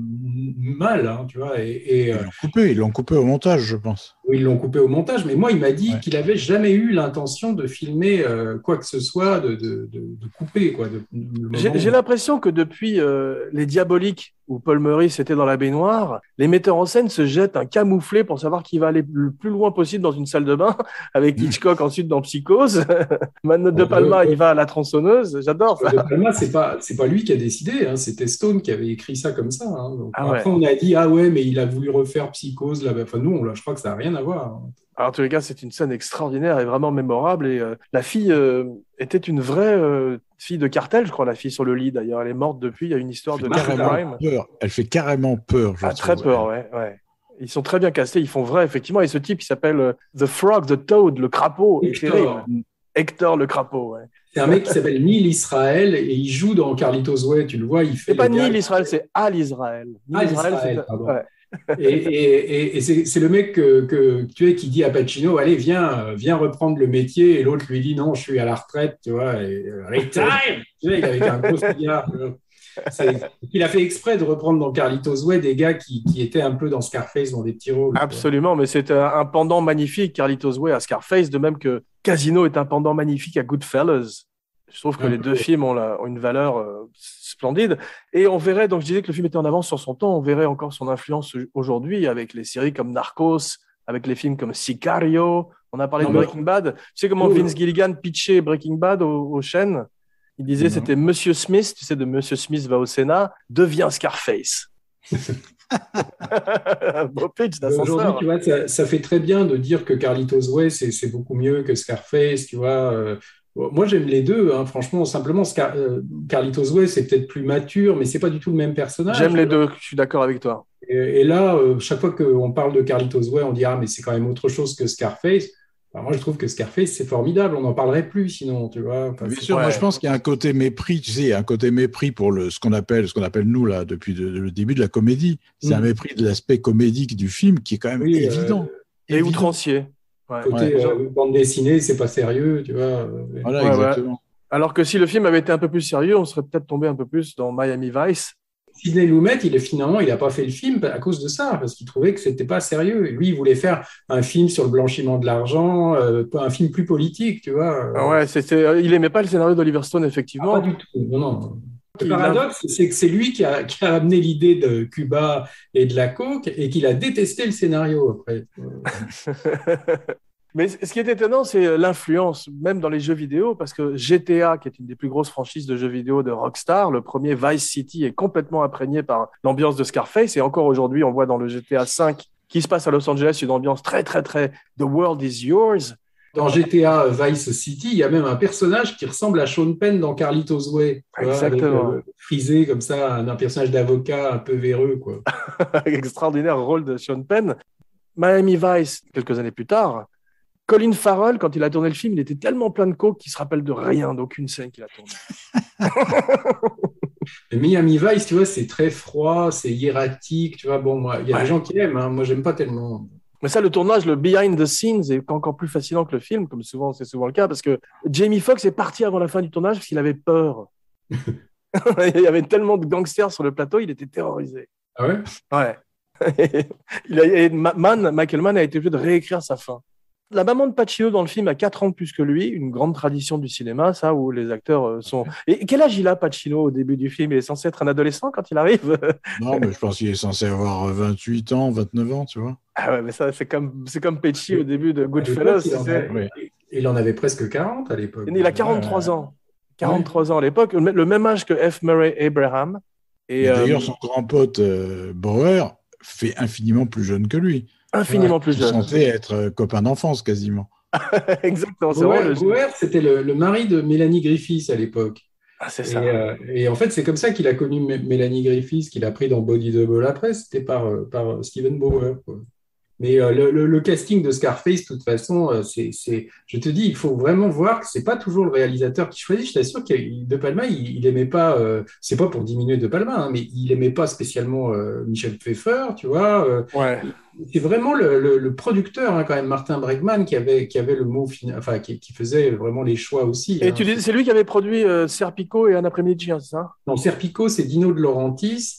B: mal, hein, tu vois.
C: Ils l'ont coupé au montage, je pense.
B: Oui, ils l'ont coupé au montage, mais moi, il m'a dit qu'il n'avait jamais eu l'intention de filmer quoi que ce soit, de couper, quoi.
A: J'ai l'impression que depuis Les Diaboliques, où Paul Meurice était dans la baignoire, les metteurs en scène se jettent un camouflé pour savoir qui va aller le plus loin possible dans une salle de bain, avec Hitchcock ensuite dans Psychose. De Palma, il va à la tronçonneuse. J'adore ça.
B: De Palma, c'est pas lui qui a décidé, hein, c'était Stone qui avait écrit ça comme ça. Hein. Donc, après, on a dit, ah ouais, mais il a voulu refaire Psychose. Là. Enfin, non, là, je crois que ça n'a rien à voir. Hein.
A: Alors, en tous les cas, c'est une scène extraordinaire et vraiment mémorable. Et la fille était une vraie fille de cartel, je crois, la fille sur le lit. D'ailleurs, elle est morte depuis. Il y a une histoire de crime.
C: Elle fait carrément peur.
A: Très peur, ouais. Ils sont très bien castés. Ils font vrai, effectivement. Et ce type qui s'appelle The Frog, The Toad, le crapaud, est terrible. Hector le crapaud, ouais.
B: C'est un mec qui s'appelle Neil Israel et il joue dans Carlitos Way, tu le vois, il fait.
A: C'est pas Neil Israel, c'est Al Israel.
B: Al Israel, pardon. Ouais. Et c'est le mec que tu es qui dit à Pacino, allez, viens reprendre le métier, et l'autre lui dit non, je suis à la retraite, tu vois, retire, tu vois, avec un gros cigare. Il a fait exprès de reprendre dans Carlitos Way des gars qui étaient un peu dans Scarface, dans des petits rôles.
A: Absolument, mais c'est un pendant magnifique, Carlitos Way à Scarface, de même que Casino est un pendant magnifique à Goodfellas. Je trouve que les deux films ont une valeur splendide. Et on verrait, donc je disais que le film était en avance sur son temps, on verrait encore son influence aujourd'hui avec les séries comme Narcos, avec les films comme Sicario. On a parlé de Breaking Bad. Tu sais comment Vince Gilligan pitchait Breaking Bad aux chaînes? Il disait c'était Monsieur Smith, tu sais, de Monsieur Smith va au Sénat, devient Scarface. Beau pitch d'ascenseur.
B: Aujourd'hui, tu vois, ça fait très bien de dire que Carlitos Way, c'est beaucoup mieux que Scarface, tu vois. Moi, j'aime les deux, hein, franchement. Simplement, Carlitos Way, c'est peut-être plus mature, mais c'est pas du tout le même personnage.
A: J'aime les deux, je suis d'accord avec toi.
B: Et là, chaque fois qu'on parle de Carlitos Way, on dit mais c'est quand même autre chose que Scarface. Alors moi, je trouve que Scarface, c'est formidable. On n'en parlerait plus sinon, tu vois.
C: Bien sûr, moi, je pense qu'il y a un côté mépris, tu sais, un côté mépris pour ce qu'on appelle nous, là, depuis le début de la comédie. C'est un mépris de l'aspect comédique du film qui est quand même évident.
A: Et outrancier.
B: Côté bande dessinée, c'est pas sérieux, tu vois.
C: Voilà, exactement.
A: Alors que si le film avait été un peu plus sérieux, on serait peut-être tombé un peu plus dans Miami Vice.
B: Sidney Lumet, finalement, il n'a pas fait le film à cause de ça, parce qu'il trouvait que c'était pas sérieux. Lui, il voulait faire un film sur le blanchiment de l'argent, un film plus politique, tu vois.
A: Il n'aimait pas le scénario d'Oliver Stone, effectivement.
B: Pas du tout, non. Le paradoxe, c'est que c'est lui qui a amené l'idée de Cuba et de la coke et qu'il a détesté le scénario après.
A: Mais ce qui est étonnant, c'est l'influence, même dans les jeux vidéo, parce que GTA, qui est une des plus grosses franchises de jeux vidéo de Rockstar, le premier Vice City est complètement imprégné par l'ambiance de Scarface. Et encore aujourd'hui, on voit dans le GTA V, qui se passe à Los Angeles, une ambiance très, très, très « The world is yours ».
B: Dans GTA Vice City, il y a même un personnage qui ressemble à Sean Penn dans Carlitos Way.
A: Exactement.
B: Frisé comme ça, un personnage d'avocat un peu véreux, quoi.
A: Extraordinaire rôle de Sean Penn. Miami Vice, quelques années plus tard, Colin Farrell, quand il a tourné le film, il était tellement plein de coke qu'il ne se rappelle de rien, d'aucune scène qu'il a tournée.
B: Miami Vice, tu vois, c'est très froid, c'est hiératique, tu vois. Bon, moi, il y a des gens qui aiment, hein. Moi, j'aime pas tellement.
A: Mais ça, le tournage, le behind the scenes est encore plus fascinant que le film, comme c'est souvent le cas, parce que Jamie Foxx est parti avant la fin du tournage parce qu'il avait peur. Il y avait tellement de gangsters sur le plateau, il était terrorisé.
B: Ah ouais?
A: Ouais. Michael Mann a été obligé de réécrire sa fin. La maman de Pacino dans le film a 4 ans de plus que lui, une grande tradition du cinéma, ça, où les acteurs sont... Et quel âge il a, Pacino, au début du film? Il est censé être un adolescent quand il arrive?
C: Non, mais je pense qu'il est censé avoir 28 ans, 29 ans, tu vois.
A: Ah ouais, mais ça, c'est comme Pesci au début de
B: À
A: Goodfellas.
B: l'époque,
C: Oui.
B: il en avait presque 40 à l'époque.
A: Il a 43 ans. 43 ans à l'époque, le même âge que F. Murray Abraham. Et
C: d'ailleurs, son grand pote Bauer fait infiniment plus jeune que lui.
A: infiniment plus
C: Ils
A: jeune.
C: sont censés être copains d'enfance quasiment.
A: Exactement, c'est vrai.
B: Bauer, c'était le mari de Mélanie Griffiths à l'époque.
A: Ah, c'est ça.
B: Et en fait, c'est comme ça qu'il a connu Mélanie Griffiths, qu'il a pris dans Body Double après, c'était par Steven Bauer, quoi. Mais le casting de Scarface, de toute façon, je te dis, il faut vraiment voir que c'est pas toujours le réalisateur qui choisit. Je t'assure que De Palma, il aimait pas, c'est pas pour diminuer De Palma, hein, mais il aimait pas spécialement Michel Pfeiffer, tu vois.
A: Ouais.
B: C'est vraiment le producteur, hein, quand même, Martin Bregman, qui avait le mot, enfin, qui faisait vraiment les choix aussi.
A: Et
B: hein.
A: tu dis, c'est lui qui avait produit Serpico et Un après-midi de chien, c'est ça?
B: Non, Serpico, c'est Dino De Laurentiis.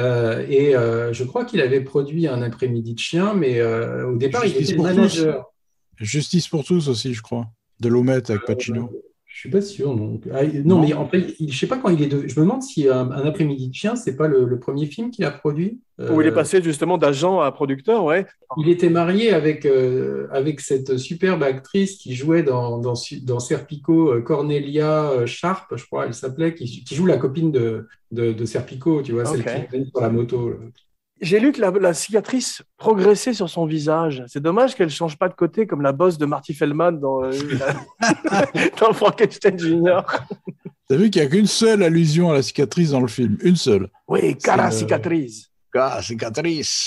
B: Je crois qu'il avait produit Un après-midi de chien, mais au départ, il
C: Justice
B: était
C: pour
B: manager.
C: Justice pour tous aussi, je crois. De L'Omet avec Pacino.
B: Je suis pas sûr. Donc. Non, mais en fait, je sais pas quand il est. Je me demande si Un après-midi de chien, c'est pas le premier film qu'il a produit.
A: Où il est passé justement d'agent à producteur, ouais.
B: Il était marié avec cette superbe actrice qui jouait dans Serpico, Cornelia Sharp, je crois, elle s'appelait, qui joue la copine de Serpico, tu vois, celle
A: Ok.
B: qui vient sur la moto, là.
A: J'ai lu que la cicatrice progressait sur son visage. C'est dommage qu'elle ne change pas de côté comme la bosse de Marty Feldman dans Frankenstein Junior.
C: T'as vu qu'il n'y a qu'une seule allusion à la cicatrice dans le film. Une seule.
A: Oui, cara
B: C'est,
A: cicatrice.
C: Ah, cicatrice.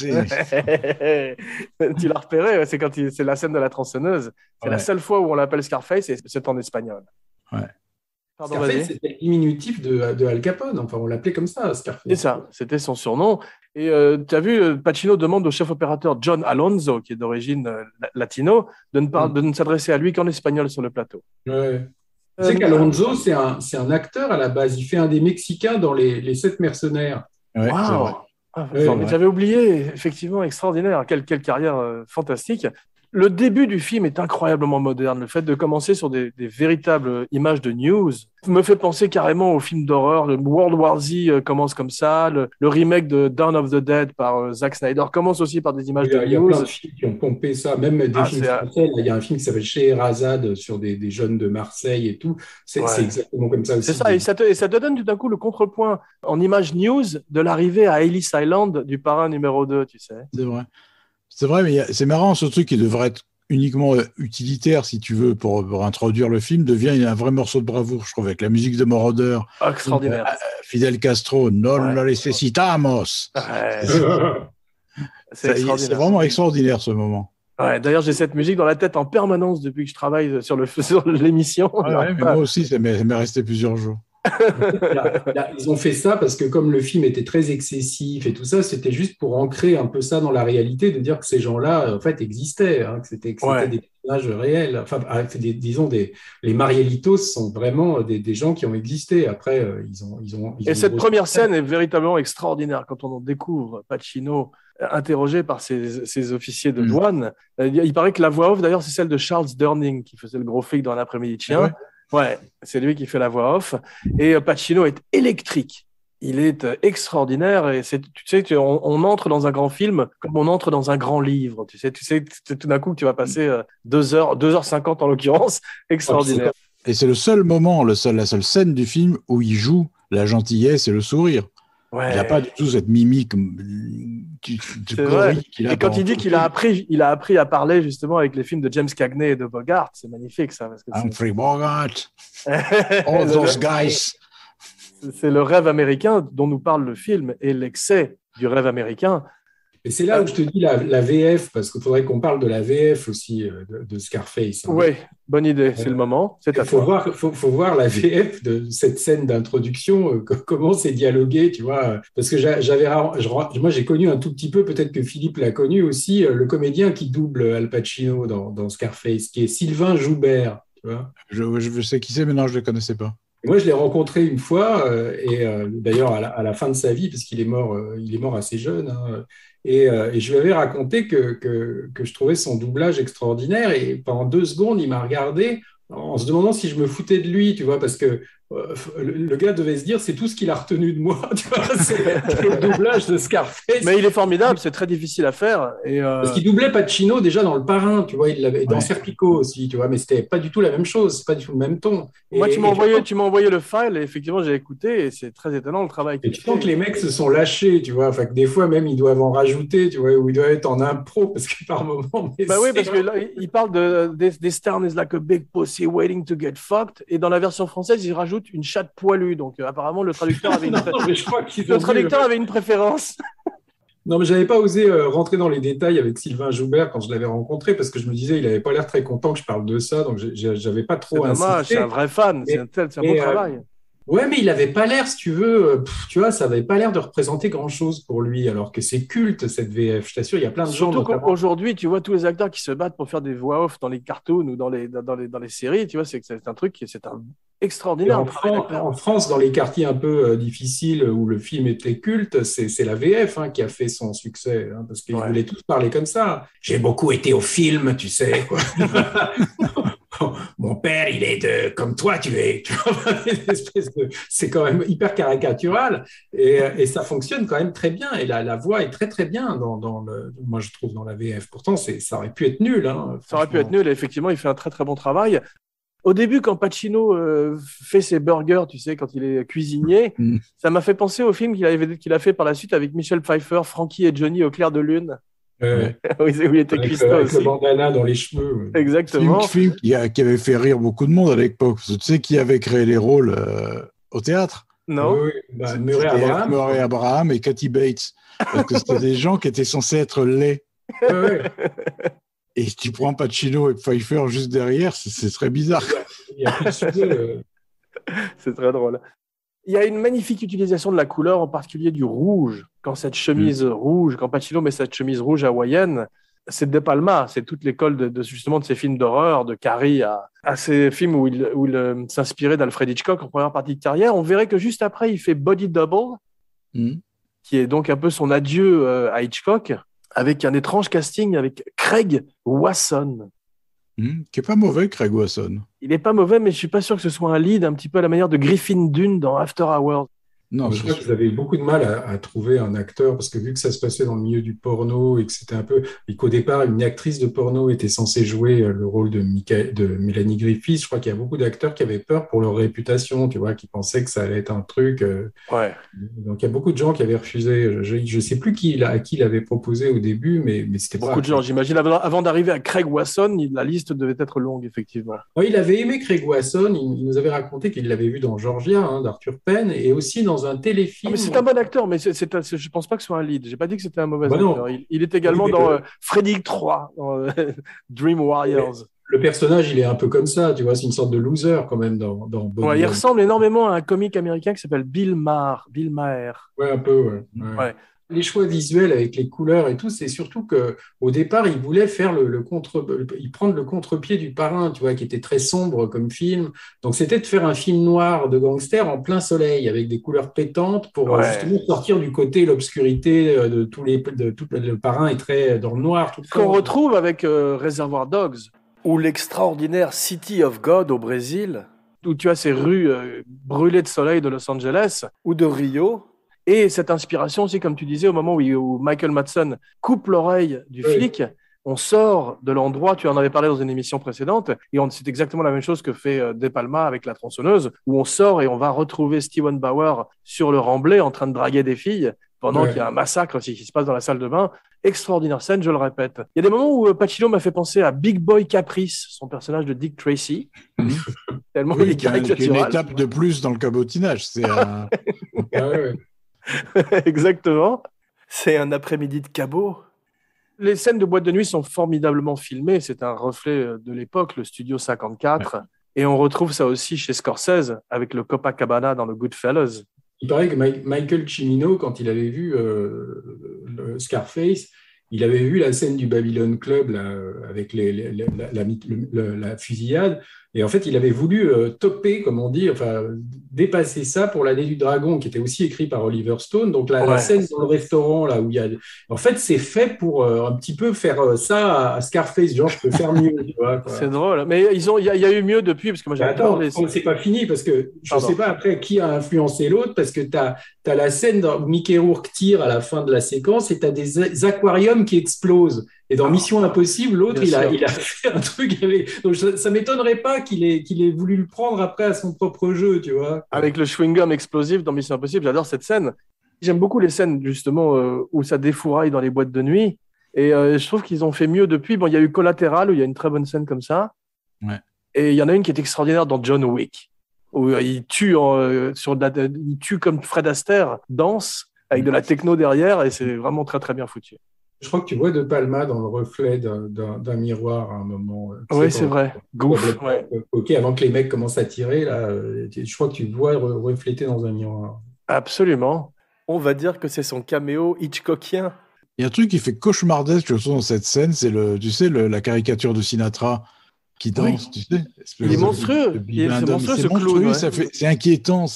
A: Tu l'as repéré, ouais, c'est la scène de la tronçonneuse. C'est la
C: Ouais.
A: seule fois où on l'appelle Scarface et c'est en espagnol.
C: Ouais.
A: Pardon,
B: Scarface,
A: vas-y.
B: c'était le diminutif de Al Capone. Enfin, on l'appelait comme ça, Scarface.
A: C'est ça, c'était son surnom. Et tu as vu, Pacino demande au chef opérateur John Alonso, qui est d'origine latino, de ne s'adresser à lui qu'en espagnol sur le plateau.
B: Ouais. Tu sais qu'Alonso, c'est un acteur à la base. Il fait un des Mexicains dans les 7 mercenaires.
C: Ouais, c'est
A: Waouh!
C: vrai.
A: Ah,
B: Ouais,
A: mais
C: ouais.
A: j'avais oublié, effectivement, extraordinaire. Quelle carrière fantastique. Le début du film est incroyablement moderne. Le fait de commencer sur des véritables images de news me fait penser carrément au film d'horreur. Le World War Z commence comme ça. Le remake de Dawn of the Dead par Zack Snyder commence aussi par des images
B: Il y a,
A: de
B: il y a
A: news.
B: plein de films qui ont pompé ça, même des films
A: c'est
B: français. Là, il y a un film qui s'appelle Scheherazade sur des jeunes de Marseille et tout. C'est
A: Ouais.
B: exactement comme ça aussi.
A: C'est ça, et ça te donne tout d'un coup le contrepoint en image news de l'arrivée à Ellis Island du parrain numéro 2, tu sais.
C: C'est vrai. C'est vrai, mais c'est marrant, ce truc qui devrait être uniquement utilitaire, si tu veux, pour introduire le film, devient un vrai morceau de bravoure, je trouve, avec la musique de Moroder,
A: Extraordinaire.
C: Fidel Castro, Non
A: Ouais.
C: lo necesitamos.
A: Ouais, c'est
C: C'est
A: extraordinaire.
C: vraiment extraordinaire, ce moment.
A: Ouais, d'ailleurs, j'ai cette musique dans la tête en permanence depuis que je travaille sur l'émission.
C: Ouais, mais moi aussi, ça m'est resté plusieurs jours.
B: Là, ils ont fait ça parce que comme le film était très excessif et tout ça, c'était juste pour ancrer un peu ça dans la réalité, de dire que ces gens-là, en fait, existaient, hein, que c'était
A: Ouais.
B: des personnages réels. Enfin, disons, les Marielitos sont vraiment des gens qui ont existé. Après, ils ont
A: Et cette
B: grossi.
A: première scène est véritablement extraordinaire quand on en découvre Pacino interrogé par ses officiers de douane. Il paraît que la voix off, d'ailleurs, c'est celle de Charles Durning qui faisait le gros flic dans Un après-midi de chien. Ouais, c'est lui qui fait la voix off. Et Pacino est électrique. Il est extraordinaire. Et tu sais, on entre dans un grand film comme on entre dans un grand livre. Tu sais tout d'un coup que tu vas passer 2h50 en l'occurrence. Extraordinaire.
C: Et c'est le seul moment, la seule scène du film où il joue la gentillesse et le sourire.
A: Ouais.
C: Il n'a pas du tout cette mimique
A: C'est vrai. Et quand il dit qu'il a appris à parler justement avec les films de James Cagney et de Bogart, c'est magnifique ça. Parce que
C: Humphrey Bogart, all those guys.
A: C'est le rêve américain dont nous parle le film et l'excès du rêve américain.
B: Et c'est là où je te dis la VF, parce qu'il faudrait qu'on parle de la VF aussi de Scarface. Hein.
A: Oui, bonne idée, c'est le moment. C'est à toi.
B: Faut voir la VF de cette scène d'introduction, comment c'est dialogué, tu vois. Parce que moi j'ai connu un tout petit peu, peut-être que Philippe l'a connu aussi, le comédien qui double Al Pacino dans Scarface, qui est Sylvain Joubert, tu vois.
C: Je sais qui c'est, mais non, je ne le connaissais pas.
B: Et moi, je l'ai rencontré une fois, d'ailleurs à la fin de sa vie, parce qu'il est mort assez jeune. Hein, Et je lui avais raconté que je trouvais son doublage extraordinaire. Et pendant 2 secondes, il m'a regardé en se demandant si je me foutais de lui, tu vois, parce que le gars devait se dire, c'est tout ce qu'il a retenu de moi, tu vois, c'est le doublage de Scarface.
A: Mais il est formidable, c'est très difficile à faire.
B: Parce qu'il doublait Pacino déjà dans Le Parrain, tu vois, il l'avait dans Serpico aussi, tu vois, mais c'était pas du tout la même chose, c'est pas du tout le même ton.
A: Moi, tu m'as envoyé le file et effectivement, j'ai écouté et c'est très étonnant le travail qu'il
B: fait. Et tu sens que les mecs se sont lâchés, tu vois, enfin que des fois même ils doivent en rajouter, tu vois, ou ils doivent être en impro parce que par moment.
A: Bah oui, parce que là, il parle des Stern is like a big pussy waiting to get fucked et dans la version française, il rajoute une chatte poilue. Donc apparemment, le traducteur avait avait une préférence.
B: Non, mais j'avais pas osé rentrer dans les détails avec Sylvain Joubert quand je l'avais rencontré parce que je me disais il avait pas l'air très content que je parle de ça, donc j'avais pas trop
A: insisté. C'est dommage, c'est un vrai fan, c'est un beau travail.
B: Ouais, mais il avait pas l'air, si tu veux, tu vois, ça avait pas l'air de représenter grand-chose pour lui, alors que c'est culte cette VF. Je t'assure, il y a plein de gens.
A: Surtout qu'aujourd'hui, tu vois tous les acteurs qui se battent pour faire des voix off dans les cartoons ou dans les séries, tu vois, c'est un truc, c'est un extraordinaire.
B: En France, dans les quartiers un peu difficiles où le film était culte, c'est la VF qui a fait son succès, parce qu'ils voulaient tous parler comme ça. J'ai beaucoup été au film, tu sais, quoi. Mon père, il est comme toi, tu es. C'est quand même hyper caricatural et ça fonctionne quand même très bien. Et la voix est très, très bien moi, je trouve, dans la VF. Pourtant, ça aurait pu être nul.
A: Ça aurait pu être nul. Et effectivement, il fait un très, très bon travail. Au début, quand Pacino fait ses burgers, tu sais, quand il est cuisinier, ça m'a fait penser au film qu'il a fait par la suite avec Michel Pfeiffer, Frankie et Johnny au clair de lune. Où il était cuistot
B: avec
A: aussi.
B: Le bandana dans les cheveux.
A: Exactement.
C: Film qui avait fait rire beaucoup de monde à l'époque. Tu sais qui avait créé les rôles au théâtre?
A: Non.
B: Oui,
C: Murray Abraham et Kathy Bates. Parce que c'était des gens qui étaient censés être laids. Et tu prends Pacino et Pfeiffer juste derrière, c'est très bizarre.
B: Il y a plus de sujet.
A: C'est très drôle. Il y a une magnifique utilisation de la couleur, en particulier du rouge. Quand cette chemise rouge, quand Pacino met cette chemise rouge hawaïenne, c'est De Palma, c'est toute l'école justement de ces films d'horreur, de Carrie à ces films où il s'inspirait d'Alfred Hitchcock en première partie de carrière. On verrait que juste après, il fait Body Double, qui est donc un peu son adieu à Hitchcock, avec un étrange casting avec Craig Wasson.
C: Qui est pas mauvais, Craig Wasson.
A: Il est pas mauvais, mais je suis pas sûr que ce soit un lead un petit peu à la manière de Griffin Dunne dans After Hours.
B: Non, je crois qu'ils avaient beaucoup de mal à trouver un acteur parce que vu que ça se passait dans le milieu du porno et que c'était un peu, et qu'au départ une actrice de porno était censée jouer le rôle de Mélanie Griffith, je crois qu'il y a beaucoup d'acteurs qui avaient peur pour leur réputation, tu vois, qui pensaient que ça allait être un truc. Donc il y a beaucoup de gens qui avaient refusé. Je sais plus à qui il avait proposé au début, mais c'était
A: beaucoup de gens. J'imagine avant d'arriver à Craig Wasson, la liste devait être longue effectivement.
B: Ouais, il avait aimé Craig Wasson. Il nous avait raconté qu'il l'avait vu dans Georgia d'Arthur Penn et aussi dans un téléfilm.
A: Mais c'est un bon acteur, mais je pense pas que ce soit un lead. J'ai pas dit que c'était un mauvais acteur. Il est également dans Freddy 3, dans Dream Warriors.
B: Le personnage, il est un peu comme ça, tu vois, c'est une sorte de loser quand même dans
A: il ressemble énormément à un comique américain qui s'appelle Bill Maher.
B: Ouais, un peu, ouais. Les choix visuels avec les couleurs et tout, c'est surtout qu'au départ, il voulait faire prendre le contre-pied du Parrain, tu vois, qui était très sombre comme film. Donc, c'était de faire un film noir de gangster en plein soleil, avec des couleurs pétantes pour justement sortir du côté l'obscurité de tout le Parrain est très dans le noir.
A: Ce qu'on retrouve avec Reservoir Dogs, ou l'extraordinaire City of God au Brésil, où tu as ces rues brûlées de soleil de Los Angeles ou de Rio. Et cette inspiration aussi, comme tu disais, au moment où Michael Madsen coupe l'oreille du flic, on sort de l'endroit, tu en avais parlé dans une émission précédente, et c'est exactement la même chose que fait De Palma avec La tronçonneuse, où on sort et on va retrouver Steven Bauer sur le remblai en train de draguer des filles, pendant qu'il y a un massacre aussi qui se passe dans la salle de bain. Extraordinaire scène, je le répète. Il y a des moments où Pacino m'a fait penser à Big Boy Caprice, son personnage de Dick Tracy. Tellement il est caricatural.
C: Une étape de plus dans le cabotinage. C'est
A: Exactement. C'est un après-midi de cabot. Les scènes de boîte de nuit sont formidablement filmées. C'est un reflet de l'époque, le Studio 54. Et on retrouve ça aussi chez Scorsese, avec le Copacabana dans le Goodfellas.
B: Il paraît que Michael Cimino, quand il avait vu le Scarface, il avait vu la scène du Babylon Club là, avec la fusillade, Et en fait, il avait voulu topper, comme on dit, enfin, dépasser ça pour l'année du dragon, qui était aussi écrit par Oliver Stone. Donc, la scène dans le restaurant, là où il y a. En fait, c'est fait pour un petit peu faire ça à Scarface. Genre, je peux faire mieux, tu vois, quoi.
A: C'est drôle. Mais il y a eu mieux depuis, parce que moi,
B: Attends, c'est pas fini, parce que je ne sais pas après qui a influencé l'autre, parce que tu as la scène où Mickey Rourke tire à la fin de la séquence et tu as des aquariums qui explosent. Et dans Mission Impossible, l'autre, il a fait un truc avec. Donc, ça ne m'étonnerait pas qu'il ait voulu le prendre après à son propre jeu, tu vois.
A: Avec le chewing-gum explosif dans Mission Impossible, j'adore cette scène. J'aime beaucoup les scènes, justement, où ça défouraille dans les boîtes de nuit. Et je trouve qu'ils ont fait mieux depuis. Bon, il y a eu Collateral, où il y a une très bonne scène comme ça.
C: Ouais.
A: Et il y en a une qui est extraordinaire dans John Wick, où il tue, il tue comme Fred Astaire, danse, avec de la techno derrière, et c'est vraiment très, très bien foutu.
B: Je crois que tu vois De Palma dans le reflet d'un miroir à un moment.
A: Oui, c'est vrai. Gouffre. Ouais.
B: Ok, avant que les mecs commencent à tirer, là, je crois que tu le vois refléter dans un miroir.
A: Absolument. On va dire que c'est son caméo Hitchcockien.
C: Il y a un truc qui fait cauchemardesque, je trouve, dans cette scène, c'est la caricature de Sinatra qui danse, tu sais.
A: Il est monstrueux. C'est monstrueux, ce clown. Ouais.
C: C'est inquiétant,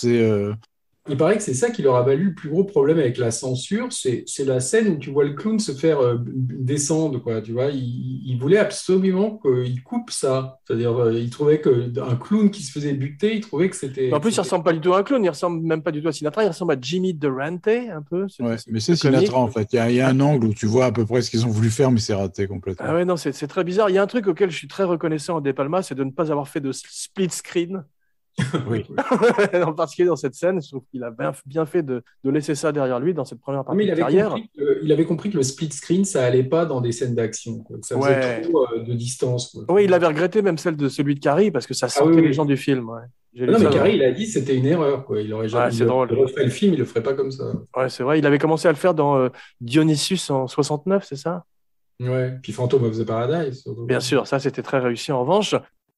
B: Il paraît que c'est ça qui leur a valu le plus gros problème avec la censure, c'est la scène où tu vois le clown se faire descendre, quoi, tu vois. Il voulait absolument qu'il coupe ça. C'est-à-dire, il trouvait qu'un clown qui se faisait buter, il trouvait que c'était...
A: En plus, il ressemble pas du tout à un clown, il ressemble même pas du tout à Sinatra, il ressemble à Jimmy Durante, un peu.
C: Ouais, mais c'est Sinatra, en fait. Il y a un angle où tu vois à peu près ce qu'ils ont voulu faire, mais c'est raté complètement.
A: Ah ouais, non, c'est très bizarre. Il y a un truc auquel je suis très reconnaissant à De Palma, c'est de ne pas avoir fait de split screen.
C: Oui.
A: En particulier dans cette scène, je trouve qu'il a bien fait de laisser ça derrière lui dans cette première partie de carrière.
B: Il avait compris que le split screen, ça allait pas dans des scènes d'action, quoi. Ça faisait trop de distance, quoi.
A: Oui, il avait regretté même celui de Carrie parce que ça sortait les gens du film. Ouais.
B: Non, mais Carrie, il a dit que c'était une erreur, quoi. Il aurait jamais refait le film, il le ferait pas comme ça.
A: Ouais, c'est vrai. Il avait commencé à le faire dans Dionysus en 69, c'est ça?
B: Ouais. Puis Phantom of the Paradise. Surtout.
A: Bien sûr, ça c'était très réussi. En revanche,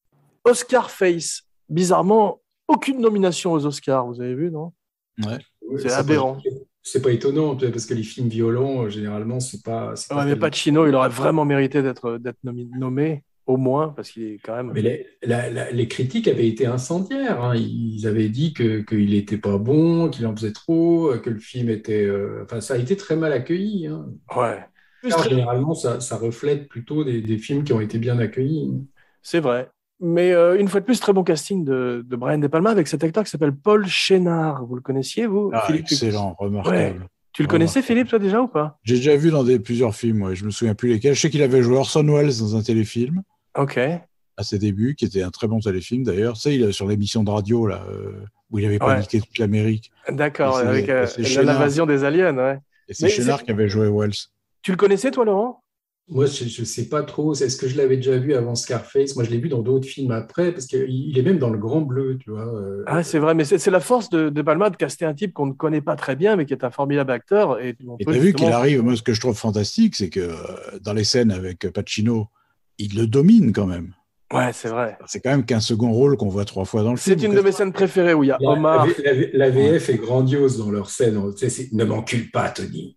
A: Oscar Face. Bizarrement, aucune nomination aux Oscars, vous avez vu, non?
C: Ouais.
A: C'est aberrant.
B: C'est pas étonnant, parce que les films violents, généralement, c'est pas...
A: mais Pacino, il aurait vraiment mérité d'être nommé, au moins, parce qu'il est quand même...
B: Mais les critiques avaient été incendiaires, hein. Ils avaient dit qu'il n'était pas bon, qu'il en faisait trop, que le film était... Enfin, ça a été très mal accueilli, hein.
A: Ouais.
B: Généralement, ça reflète plutôt des films qui ont été bien accueillis.
A: C'est vrai. Mais une fois de plus, très bon casting de Brian De Palma avec cet acteur qui s'appelle Paul Shenar. Vous le connaissiez, vous?
C: Philippe, excellent, remarquable.
A: Ouais. Tu le connaissais, Philippe, toi, déjà, ou pas?
C: J'ai déjà vu dans plusieurs films, ouais. Je me souviens plus lesquels. Je sais qu'il avait joué Orson Welles dans un téléfilm.
A: Ok.
C: À ses débuts, qui était un très bon téléfilm, d'ailleurs. Tu sais, il est sur l'émission de radio, là, où il avait paniqué toute l'Amérique.
A: D'accord, avec l'invasion des aliens, ouais.
C: Et c'est Shenar qui avait joué Welles.
A: Tu le connaissais, toi, Laurent?
B: Moi, je ne sais pas trop. Est-ce que je l'avais déjà vu avant Scarface? Moi, je l'ai vu dans d'autres films après, parce qu'il est même dans Le Grand Bleu, tu vois.
A: Ah, c'est vrai, mais c'est la force de Palma de caster un type qu'on ne connaît pas très bien, mais qui est un formidable acteur. Et tu
C: as vu qu'il arrive, moi, ce que je trouve fantastique, c'est que dans les scènes avec Pacino, il le domine quand même.
A: Ouais, c'est vrai.
C: C'est quand même qu'un second rôle qu'on voit 3 fois dans le film.
A: C'est une de mes scènes préférées où il y a Omar.
B: La VF est grandiose dans leur scène. Tu sais, ne m'encule pas, Tony.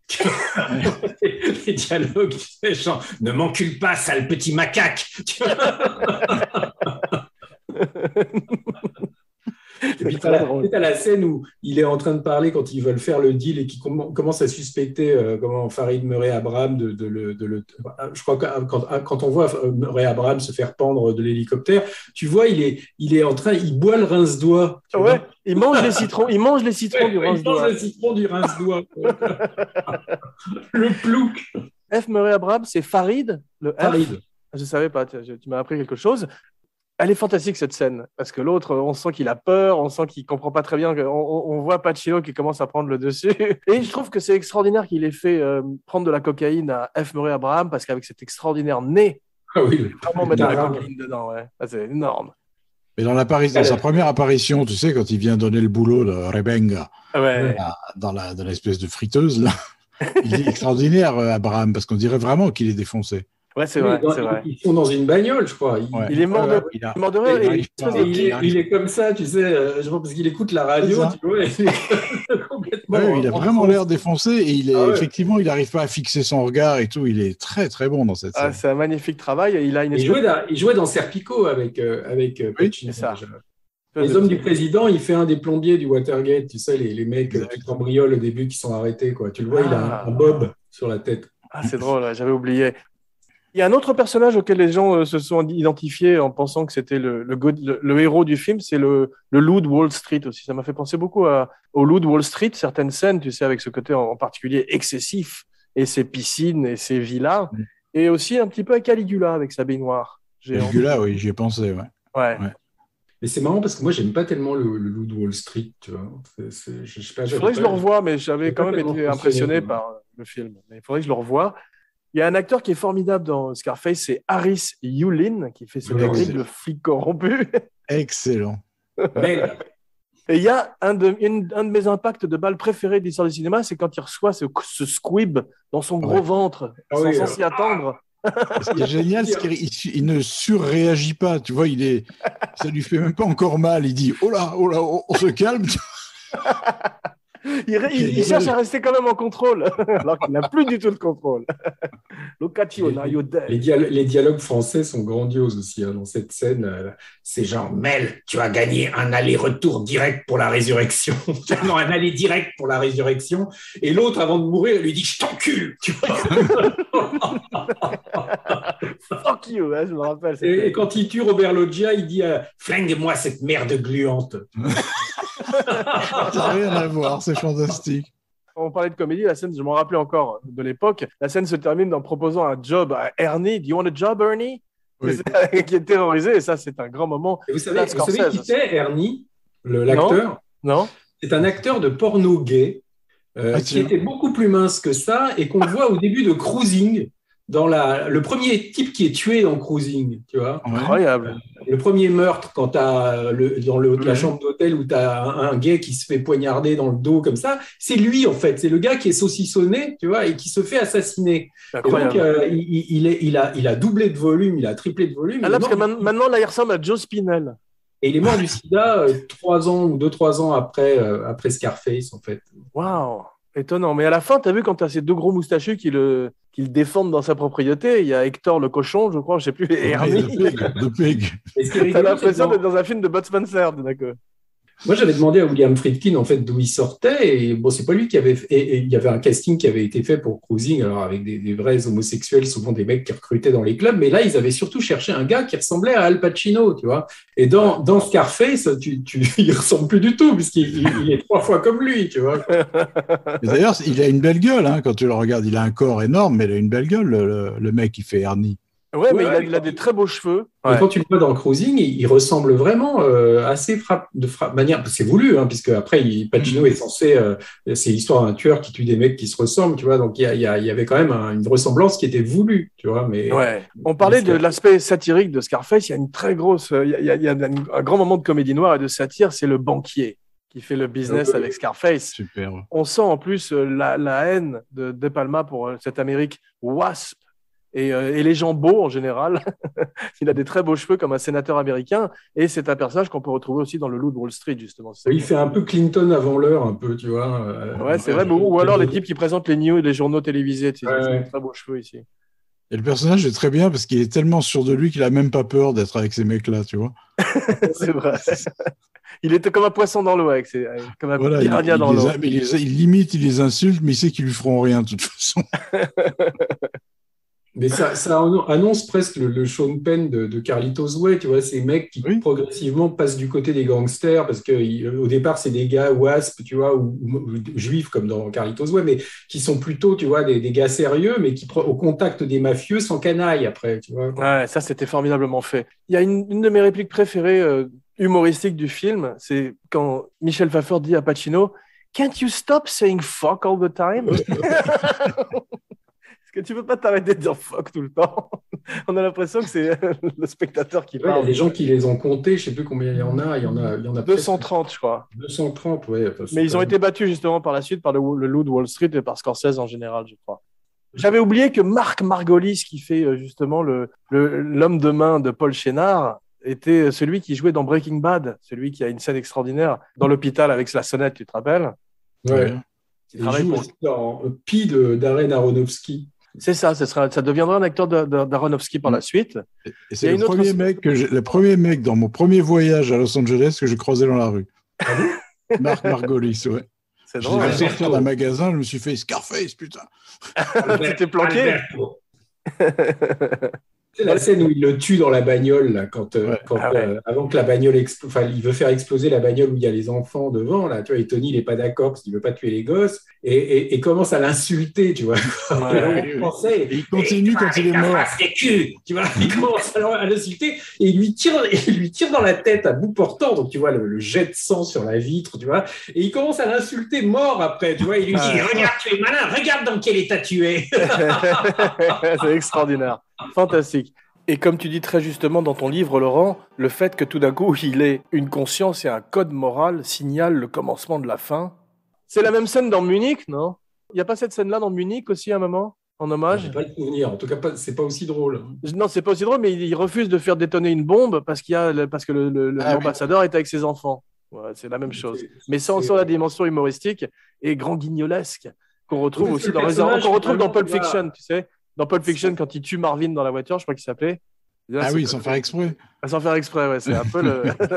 B: Les dialogues, genre, ne m'encule pas, sale petit macaque. Et puis tu as la scène où il est en train de parler quand ils veulent faire le deal et qui commence à suspecter Farid Murray Abraham je crois que quand on voit Murray Abraham se faire pendre de l'hélicoptère, tu vois, il boit le rince-doigt.
A: Ouais, il mange les citrons, du rince-doigt. Il mange
B: le citron du rince-doigt. Le plouc.
A: F. Murray Abraham, c'est Farid, le F.
B: Farid.
A: Je savais pas, tu m'as appris quelque chose. Elle est fantastique, cette scène, parce que l'autre, on sent qu'il a peur, on sent qu'il comprend pas très bien, on voit Pacino qui commence à prendre le dessus. Et je trouve que c'est extraordinaire qu'il ait fait prendre de la cocaïne à F. Murray Abraham, parce qu'avec cet extraordinaire nez, vraiment mettre de la cocaïne dedans, ouais. C'est énorme.
C: Mais dans sa première apparition, tu sais, quand il vient donner le boulot de Rebenga, dans l'espèce de friteuse, là, il est extraordinaire, Abraham, parce qu'on dirait vraiment qu'il est défoncé.
A: Ouais, c'est vrai.
B: Ils sont dans une bagnole, je crois.
A: Il est mort de rire.
B: Il est comme ça, tu sais, parce qu'il écoute la radio, tu vois, il est complètement
C: Ouais, il a vraiment l'air défoncé et effectivement, il n'arrive pas à fixer son regard et tout. Il est très, très bon dans cette scène.
A: C'est un magnifique travail.
B: Il jouait dans Serpico avec Pacino.
A: C'est ça.
B: Les hommes du président, il fait un des plombiers du Watergate, tu sais, les mecs qui cambriolent au début, qui sont arrêtés, quoi. Tu le vois, il a un bob sur la tête.
A: C'est drôle, j'avais oublié. Il y a un autre personnage auquel les gens se sont identifiés en pensant que c'était le héros du film, c'est le loup de Wall Street aussi. Ça m'a fait penser beaucoup au loup de Wall Street, certaines scènes, tu sais, avec ce côté en particulier excessif, et ses piscines et ses villas, et aussi un petit peu à Caligula avec sa baignoire.
C: Caligula, oui, j'y ai pensé, ouais.
B: Mais c'est marrant parce que moi, j'aime pas tellement le loup de Wall Street, tu vois.
A: Il faudrait que je le revoie, mais j'avais quand même été impressionné par le film. Mais il faudrait que je le revoie. Il y a un acteur qui est formidable dans Scarface, c'est Harris Yulin, qui fait cet horrible flic corrompu.
C: Excellent.
B: Mais...
A: Et il y a un de mes impacts de balles préférés de l'histoire du cinéma, c'est quand il reçoit ce squib dans son gros ventre, sans s'y attendre.
C: Ce qui est génial, c'est qu'il ne surréagit pas. Tu vois, ça lui fait même pas encore mal. Il dit oh là, on se calme.
A: Il cherche à rester quand même en contrôle, alors qu'il n'a plus du tout de contrôle.
B: Les dialogues français sont grandioses aussi dans cette scène. C'est genre, Mel, tu as gagné un aller-retour direct pour la résurrection. Non, un aller direct pour la résurrection. Et l'autre, avant de mourir, lui dit, je t'encule.
A: Fuck you, je me rappelle.
B: Et quand il tue Robert Loggia, il dit, flingue-moi cette merde gluante.
C: Ça n'a rien à voir, c'est fantastique.
A: On parlait de comédie, la scène, je m'en rappelais encore de l'époque, la scène se termine en proposant un job à Ernie. Do you want a job, Ernie? Oui. Qui est terrorisé, et ça, c'est un grand moment.
B: Et vous savez qui c'est, Ernie, l'acteur?
A: Non.
B: C'est un acteur de porno gay qui était beaucoup plus mince que ça et qu'on voit au début de Cruising, dans le premier type qui est tué dans Cruising, tu vois.
A: Incroyable.
B: Le premier meurtre, quand tu as dans la chambre d'hôtel où tu as un gay qui se fait poignarder dans le dos comme ça, c'est lui en fait, c'est le gars qui est saucissonné, tu vois, et qui se fait assassiner.
A: Incroyable.
B: Et donc, il a doublé de volume, il a triplé de volume.
A: Parce que maintenant, là, il ressemble à Joe Spinell.
B: Et il est mort du sida 2-3 ans après Scarface, en fait.
A: Waouh, étonnant. Mais à la fin, tu as vu quand tu as ces deux gros moustachus qui le défendent dans sa propriété, il y a Hector le cochon, je crois, je ne sais plus, et Ernie.
C: The Pig.
A: Tu as l'impression d'être dans un film de Bud Spencer, d'accord.
B: Moi, j'avais demandé à William Friedkin en fait d'où il sortait, et bon, c'est pas lui qui avait fait, et il y avait un casting qui avait été fait pour Cruising, alors avec des vrais homosexuels, souvent des mecs qui recrutaient dans les clubs, mais là, ils avaient surtout cherché un gars qui ressemblait à Al Pacino, tu vois. Et dans Scarface, il ressemble plus du tout, puisqu'il est 3 fois comme lui, tu vois.
C: D'ailleurs, il a une belle gueule, hein, quand tu le regardes. Il a un corps énorme, mais il a une belle gueule, le mec qui fait Ernie.
A: Ouais, mais il a des très beaux cheveux.
B: Et quand tu le vois dans Cruising, il ressemble vraiment assez de manière. C'est voulu, hein, puisque après, Pacino est censé. C'est l'histoire d'un tueur qui tue des mecs qui se ressemblent, tu vois. Donc il y avait quand même une ressemblance qui était voulue, tu vois. Mais
A: on parlait de l'aspect satirique de Scarface. Il y a une très grosse. Il y a un grand moment de comédie noire et de satire. C'est le banquier qui fait le business avec Scarface.
C: Super.
A: On sent en plus la haine de De Palma pour cette Amérique WASP. Et les gens beaux en général. Il a des très beaux cheveux comme un sénateur américain, et c'est un personnage qu'on peut retrouver aussi dans Le Loup de Wall Street, justement.
B: Il fait un peu Clinton avant l'heure, un peu, tu vois.
A: Ouais, c'est vrai, ou alors les types qui présentent les journaux télévisés, tu sais, ils ont des très beaux cheveux ici.
C: Et le personnage est très bien parce qu'il est tellement sûr de lui qu'il a même pas peur d'être avec ces mecs-là, tu vois.
A: C'est vrai. Il était comme un poisson dans l'eau, comme un piranha dans l'eau.
C: Il limite, il les insulte, mais il sait qu'ils lui feront rien de toute façon.
B: Mais ça annonce presque le Sean Penn de Carlitos Way, tu vois, ces mecs qui progressivement passent du côté des gangsters, parce qu'au départ, c'est des gars WASP, tu vois, ou juifs comme dans Carlitos Way, mais qui sont plutôt, tu vois, des gars sérieux, mais qui, au contact des mafieux, s'encanaillent après, tu vois.
A: Ouais, ça, c'était formidablement fait. Il y a une de mes répliques préférées humoristiques du film, c'est quand Michel Pfeiffer dit à Pacino « Can't you stop saying fuck all the time ?» Que tu peux pas t'arrêter de dire fuck tout le temps. On a l'impression que c'est le spectateur qui parle.
B: Il y a des gens qui les ont comptés, je sais plus combien il y en a. Il y en a
A: 230, je crois.
B: 230, ouais.
A: Mais ils ont été battus justement par la suite par le Loup de Wall Street et par Scorsese en général, je crois. J'avais oublié que Marc Margolis, qui fait justement l'homme de main de Paul Chénard, était celui qui jouait dans Breaking Bad, celui qui a une scène extraordinaire dans l'hôpital avec la sonnette, tu te rappelles?
B: Ouais. Il joue aussi dans Pi de Darren Aronofsky.
A: C'est ça deviendra un acteur d'Aronofsky par la suite.
C: Et c'est le premier mec dans mon premier voyage à Los Angeles que j'ai croisé dans la rue.
B: Ah bon?
C: Marc Margolis, ouais.
A: C'est
C: Je
A: drôle.
C: l'ai vu sortir d'un magasin, je me suis fait Scarface, putain.
A: T'étais planqué.
B: C'est la scène où il le tue dans la bagnole, là, avant que la bagnole il veut faire exploser la bagnole où il y a les enfants devant, là, tu vois, et Tony, il n'est pas d'accord parce qu'il ne veut pas tuer les gosses, et commence à l'insulter, tu vois.
C: Et il continue quand il est mort.
B: Tu vois, il commence à l'insulter, et il lui tire dans la tête à bout portant, donc tu vois, le jet de sang sur la vitre, tu vois, et il commence à l'insulter mort après, tu vois, il lui dit « Regarde, tu es malin, regarde dans quel état tu es !»
A: C'est extraordinaire. Fantastique. Et comme tu dis très justement dans ton livre, Laurent, le fait que tout d'un coup, il ait une conscience et un code moral signale le commencement de la fin. C'est la même scène dans Munich, non? Il n'y a pas cette scène-là dans Munich aussi à un moment, en hommage?
B: Je n'ai pas le souvenir. En tout cas, c'est pas aussi drôle.
A: Non, c'est pas aussi drôle, mais il refuse de faire détonner une bombe parce que l'ambassadeur est avec ses enfants. Ouais, c'est la même chose. Mais sans la dimension humoristique et grand guignolesque qu'on retrouve aussi dans Pulp Fiction, tu sais. Dans Pulp Fiction, quand il tue Marvin dans la voiture, je crois qu'il s'appelait.
C: Là, oui, sans faire exprès.
A: Sans faire exprès, ouais. C'est un peu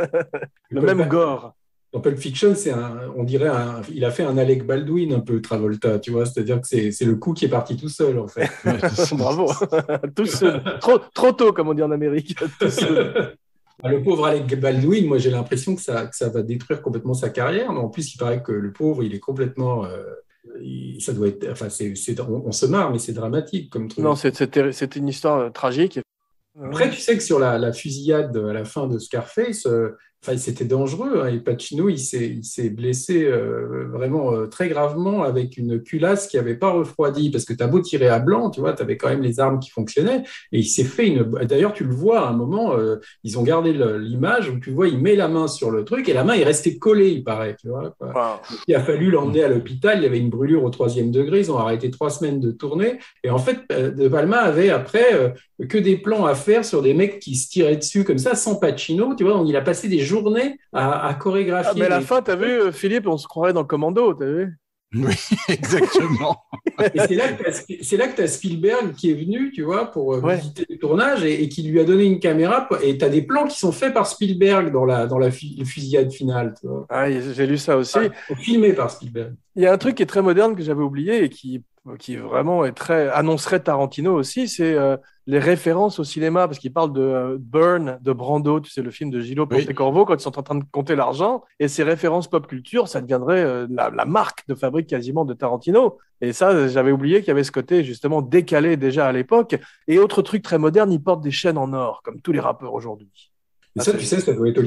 A: le même gore.
B: Dans Pulp Fiction, on dirait il a fait un Alec Baldwin un peu, Travolta, tu vois. C'est-à-dire que c'est le coup qui est parti tout seul, en fait.
A: Bravo. Tout seul. Trop tôt, comme on dit en Amérique. Tout seul.
B: Le pauvre Alec Baldwin, moi, j'ai l'impression que ça va détruire complètement sa carrière. Mais en plus, il paraît que le pauvre, il est complètement... ça doit être, enfin, on se marre, mais c'est dramatique comme truc.
A: Non, c'est une histoire tragique.
B: Après, tu sais que sur la fusillade à la fin de Scarface, c'était dangereux. Et Pacino, il s'est blessé vraiment très gravement avec une culasse qui n'avait pas refroidi. Parce que tu as beau tirer à blanc, tu vois, tu avais quand même les armes qui fonctionnaient. Et il s'est fait D'ailleurs, tu le vois à un moment, ils ont gardé l'image où tu vois, il met la main sur le truc et la main est restée collée, il paraît. Tu vois, quoi.
A: Wow.
B: Il a fallu l'emmener à l'hôpital. Il y avait une brûlure au 3e degré. Ils ont arrêté 3 semaines de tournée. Et en fait, De Palma avait après que des plans à faire sur des mecs qui se tiraient dessus comme ça, sans Pacino. Tu vois, donc il a passé des journées à chorégraphier.
A: Mais à la fin, t'as vu, Philippe, on se croirait dans Commando, t'as vu?
C: Oui, exactement.
B: Et c'est là que tu as Spielberg qui est venu, tu vois, pour visiter le tournage et qui lui a donné une caméra. Et tu as des plans qui sont faits par Spielberg dans la fusillade finale. Tu vois.
A: Ah, j'ai lu ça aussi.
B: Filmé par Spielberg.
A: Il y a un truc qui est très moderne que j'avais oublié et qui vraiment annoncerait Tarantino aussi, c'est les références au cinéma, parce qu'il parle de Burn, de Brando, tu sais, le film de Gillo Pontecorvo, quand ils sont en train de compter l'argent, et ces références pop culture, ça deviendrait la marque de fabrique quasiment de Tarantino. Et ça, j'avais oublié qu'il y avait ce côté justement décalé déjà à l'époque. Et autre truc très moderne, il porte des chaînes en or, comme tous les rappeurs aujourd'hui.
B: Et ça, tu sais, ça doit être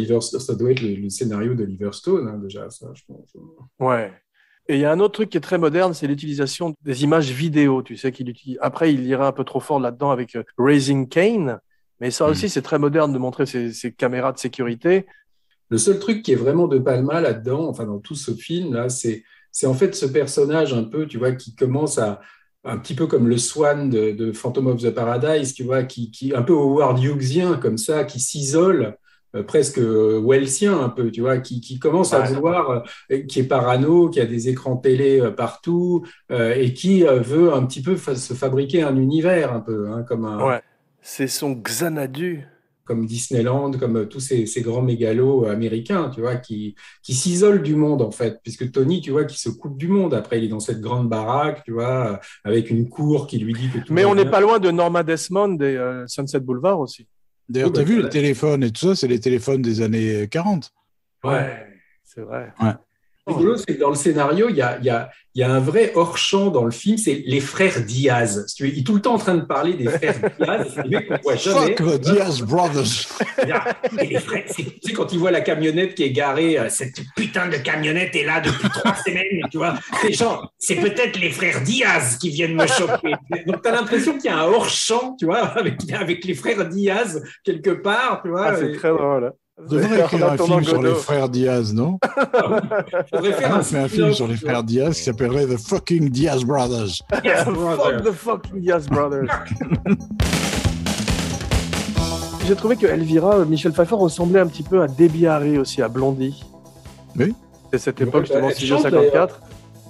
B: le scénario d'Oliver Stone, hein, déjà, ça, je pense.
A: Ouais. Et il y a un autre truc qui est très moderne, c'est l'utilisation des images vidéo. Tu sais qu'il utilise. Après, il ira un peu trop fort là-dedans avec Raising Cain, mais ça aussi, c'est très moderne de montrer ces caméras de sécurité.
B: Le seul truc qui est vraiment De Palma là-dedans, enfin dans tout ce film-là, c'est en fait ce personnage un peu, tu vois, qui commence un petit peu comme le Swan de Phantom of the Paradise, tu vois, qui un peu Howard Hughesien comme ça, qui s'isole. Presque wellsien un peu, tu vois, qui commence à vouloir, qui est parano, qui a des écrans télé partout et qui veut un petit peu se fabriquer un univers un peu, hein, comme un...
A: Ouais, c'est son Xanadu.
B: Comme Disneyland, comme tous ces grands mégalos américains, tu vois, qui s'isolent du monde, en fait, puisque Tony, tu vois, qui se coupe du monde. Après, il est dans cette grande baraque, tu vois, avec une cour qui lui dit que tout...
A: Mais on n'est pas loin de Norma Desmond et Sunset Boulevard aussi.
C: D'ailleurs, tu as vu les téléphones et tout ça, c'est les téléphones des années 40.
A: Ouais, c'est vrai.
B: Ouais. C'est que dans le scénario, il y a un vrai hors-champ dans le film, c'est les frères Diaz. Il est tout le temps en train de parler des frères Diaz, c'est des mecs qu'on voit jamais.
C: Fuck the Diaz Brothers.
B: Et les frères, tu sais, quand il voit la camionnette qui est garée, cette putain de camionnette est là depuis 3 semaines, tu vois. Les gens, c'est peut-être les frères Diaz qui viennent me choper. Donc, tu as l'impression qu'il y a un hors-champ, tu vois, avec les frères Diaz quelque part, tu vois.
A: Ah, c'est très drôle.
C: On devrait écrire un film sur les frères Diaz, non?
B: Faudrait faire
C: un film sur les frères Diaz qui s'appellerait The Fucking Diaz Brothers.
A: Yes, fuck the fucking Diaz Brothers. J'ai trouvé que Elvira, Michel Pfeiffer ressemblait un petit peu à Debbie Harry aussi, à Blondie.
C: Oui.
A: C'est cette époque justement, 54.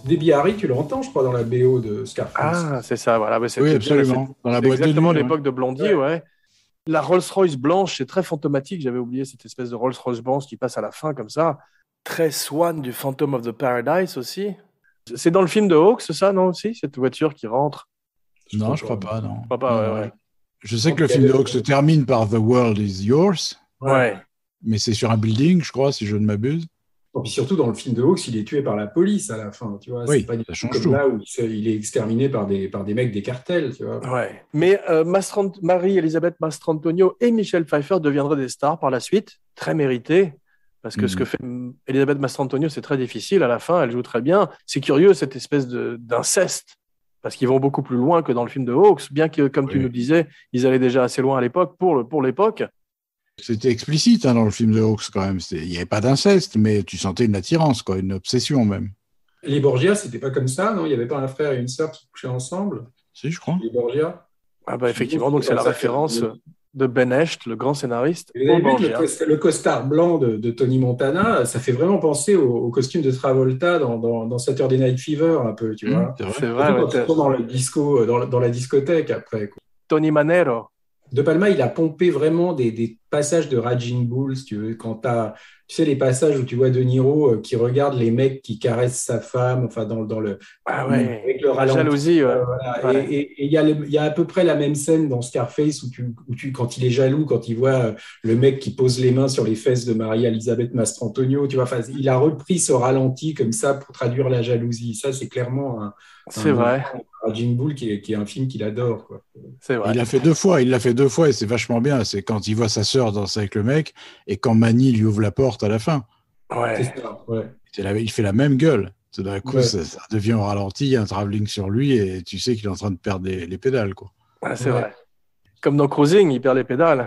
B: Debbie Harry, tu l'entends, je crois, dans la BO de Scarface.
A: Ah, c'est ça, voilà. Ouais,
C: Oui, absolument. Dans la
A: c'est
C: boîte de
A: exactement
C: nuit,
A: l'époque de Blondie, ouais. La Rolls-Royce blanche, c'est très fantomatique. J'avais oublié cette espèce de Rolls-Royce blanche qui passe à la fin comme ça. Très Swan du Phantom of the Paradise aussi. C'est dans le film de Hawks, ça, non, aussi, cette voiture qui rentre?
C: Non, je crois pas, non.
A: Je crois pas, ouais.
C: Je sais que le film de Hawks se termine par The World is Yours,
A: Ouais.
C: mais c'est sur un building, je crois, si je ne m'abuse.
B: Et puis surtout, dans le film de Hawks, il est tué par la police à la fin, tu vois.
C: Oui,
B: c'est pas du
C: ça
B: tout
C: change
B: comme
C: tout.
B: là où il est exterminé par des mecs des cartels, tu vois.
A: Ouais. Mais Marie-Elisabeth Mastrantonio et Michel Pfeiffer deviendraient des stars par la suite, très méritées, parce que ce que fait Elisabeth Mastrantonio, c'est très difficile. À la fin, elle joue très bien. C'est curieux, cette espèce d'inceste, parce qu'ils vont beaucoup plus loin que dans le film de Hawks, bien que, comme tu nous disais, ils allaient déjà assez loin à l'époque, pour l'époque.
C: C'était explicite dans le film de Hawks quand même. Il n'y avait pas d'inceste, mais tu sentais une attirance, quoi, une obsession même.
B: Les Borgia, c'était pas comme ça, non? Il n'y avait pas un frère et une sœur qui couchaient ensemble?
C: Si, je crois.
B: Les Borgia?
A: Ah bah effectivement, donc c'est la référence de Ben Hecht, le grand scénariste.
B: Vous avez vu le costard blanc de Tony Montana, ça fait vraiment penser au costume de Travolta dans Saturday Night Fever un peu, tu vois.
A: C'est vrai.
B: Quand ils sont dans le disco, dans la discothèque après, quoi.
A: Tony Manero.
B: De Palma, il a pompé vraiment des passages de Raging Bull, si tu veux. Quand tu sais, les passages où tu vois De Niro qui regarde les mecs qui caressent sa femme, enfin, dans le.
A: Ah ouais.
B: Avec le ralenti.
A: Jalousie, ouais.
B: Voilà. Et il y a à peu près la même scène dans Scarface où quand il est jaloux, quand il voit le mec qui pose les mains sur les fesses de Marie-Elisabeth Mastrantonio, tu vois, enfin, il a repris ce ralenti comme ça pour traduire la jalousie. Ça, c'est clairement
A: c'est vrai.
B: Raging Bull qui est un film qu'il adore, quoi.
A: C'est vrai.
C: Il l'a fait 2 fois, et c'est vachement bien. C'est quand il voit sa sœur danser avec le mec et quand Manny lui ouvre la porte à la fin.
A: Ouais.
B: C'est ça, ouais.
C: Il fait la même gueule. Tout d'un coup,
B: Ouais.
C: ça devient au ralenti, il y a un travelling sur lui et tu sais qu'il est en train de perdre les pédales, quoi.
A: Ouais, c'est vrai. Comme dans Cruising, il perd les pédales.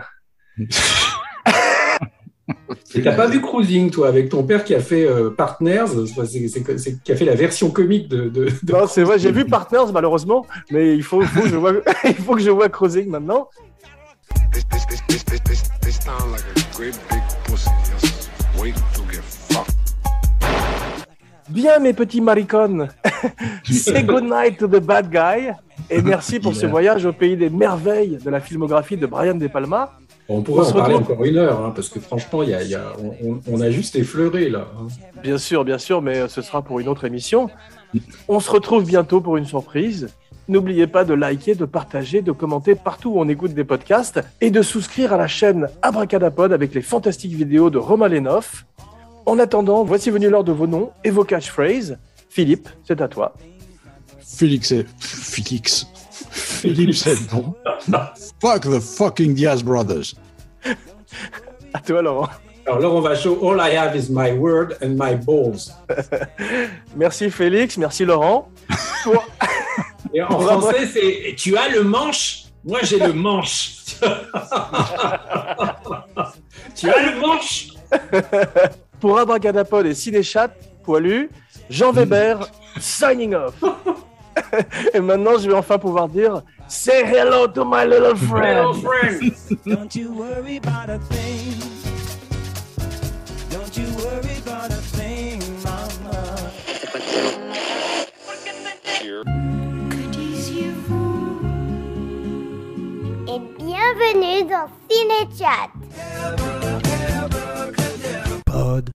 B: Et t'as pas vu Cruising, toi, avec ton père qui a fait Partners, qui a fait la version comique de
A: Non, c'est vrai, j'ai vu Partners, malheureusement, mais il faut que je vois, il faut que je vois Cruising maintenant. Bien, mes petits maricones, say good night to the bad guy, et merci pour ce voyage au pays des merveilles de la filmographie de Brian De Palma.
B: On pourrait en parler encore 1 heure, hein, parce que franchement, on a juste effleuré, là. Hein.
A: Bien sûr, mais ce sera pour une autre émission. On se retrouve bientôt pour une surprise. N'oubliez pas de liker, de partager, de commenter partout où on écoute des podcasts et de souscrire à la chaîne Abracadapod avec les fantastiques vidéos de Romain Lenoff. En attendant, voici venu l'heure de vos noms et vos catchphrases. Philippe, c'est à toi.
C: Philippe, c'est bon. Fuck the fucking Diaz Brothers.
A: À toi, Laurent.
B: Alors, Laurent Vachaud, all I have is my word and my balls.
A: Merci Félix, merci Laurent.
B: Et en français, c'est « Tu as le manche, moi j'ai le manche. » Tu as le manche.
A: Pour Abracadapod et Cinéchat, poilu, Jean Weber, signing off. Et maintenant, je vais enfin pouvoir dire « Say hello to my little friend.
E: Don't you worry about a thing. Don't you worry about a thing, mama.
F: Et bienvenue dans Cinéchat.
E: Pod.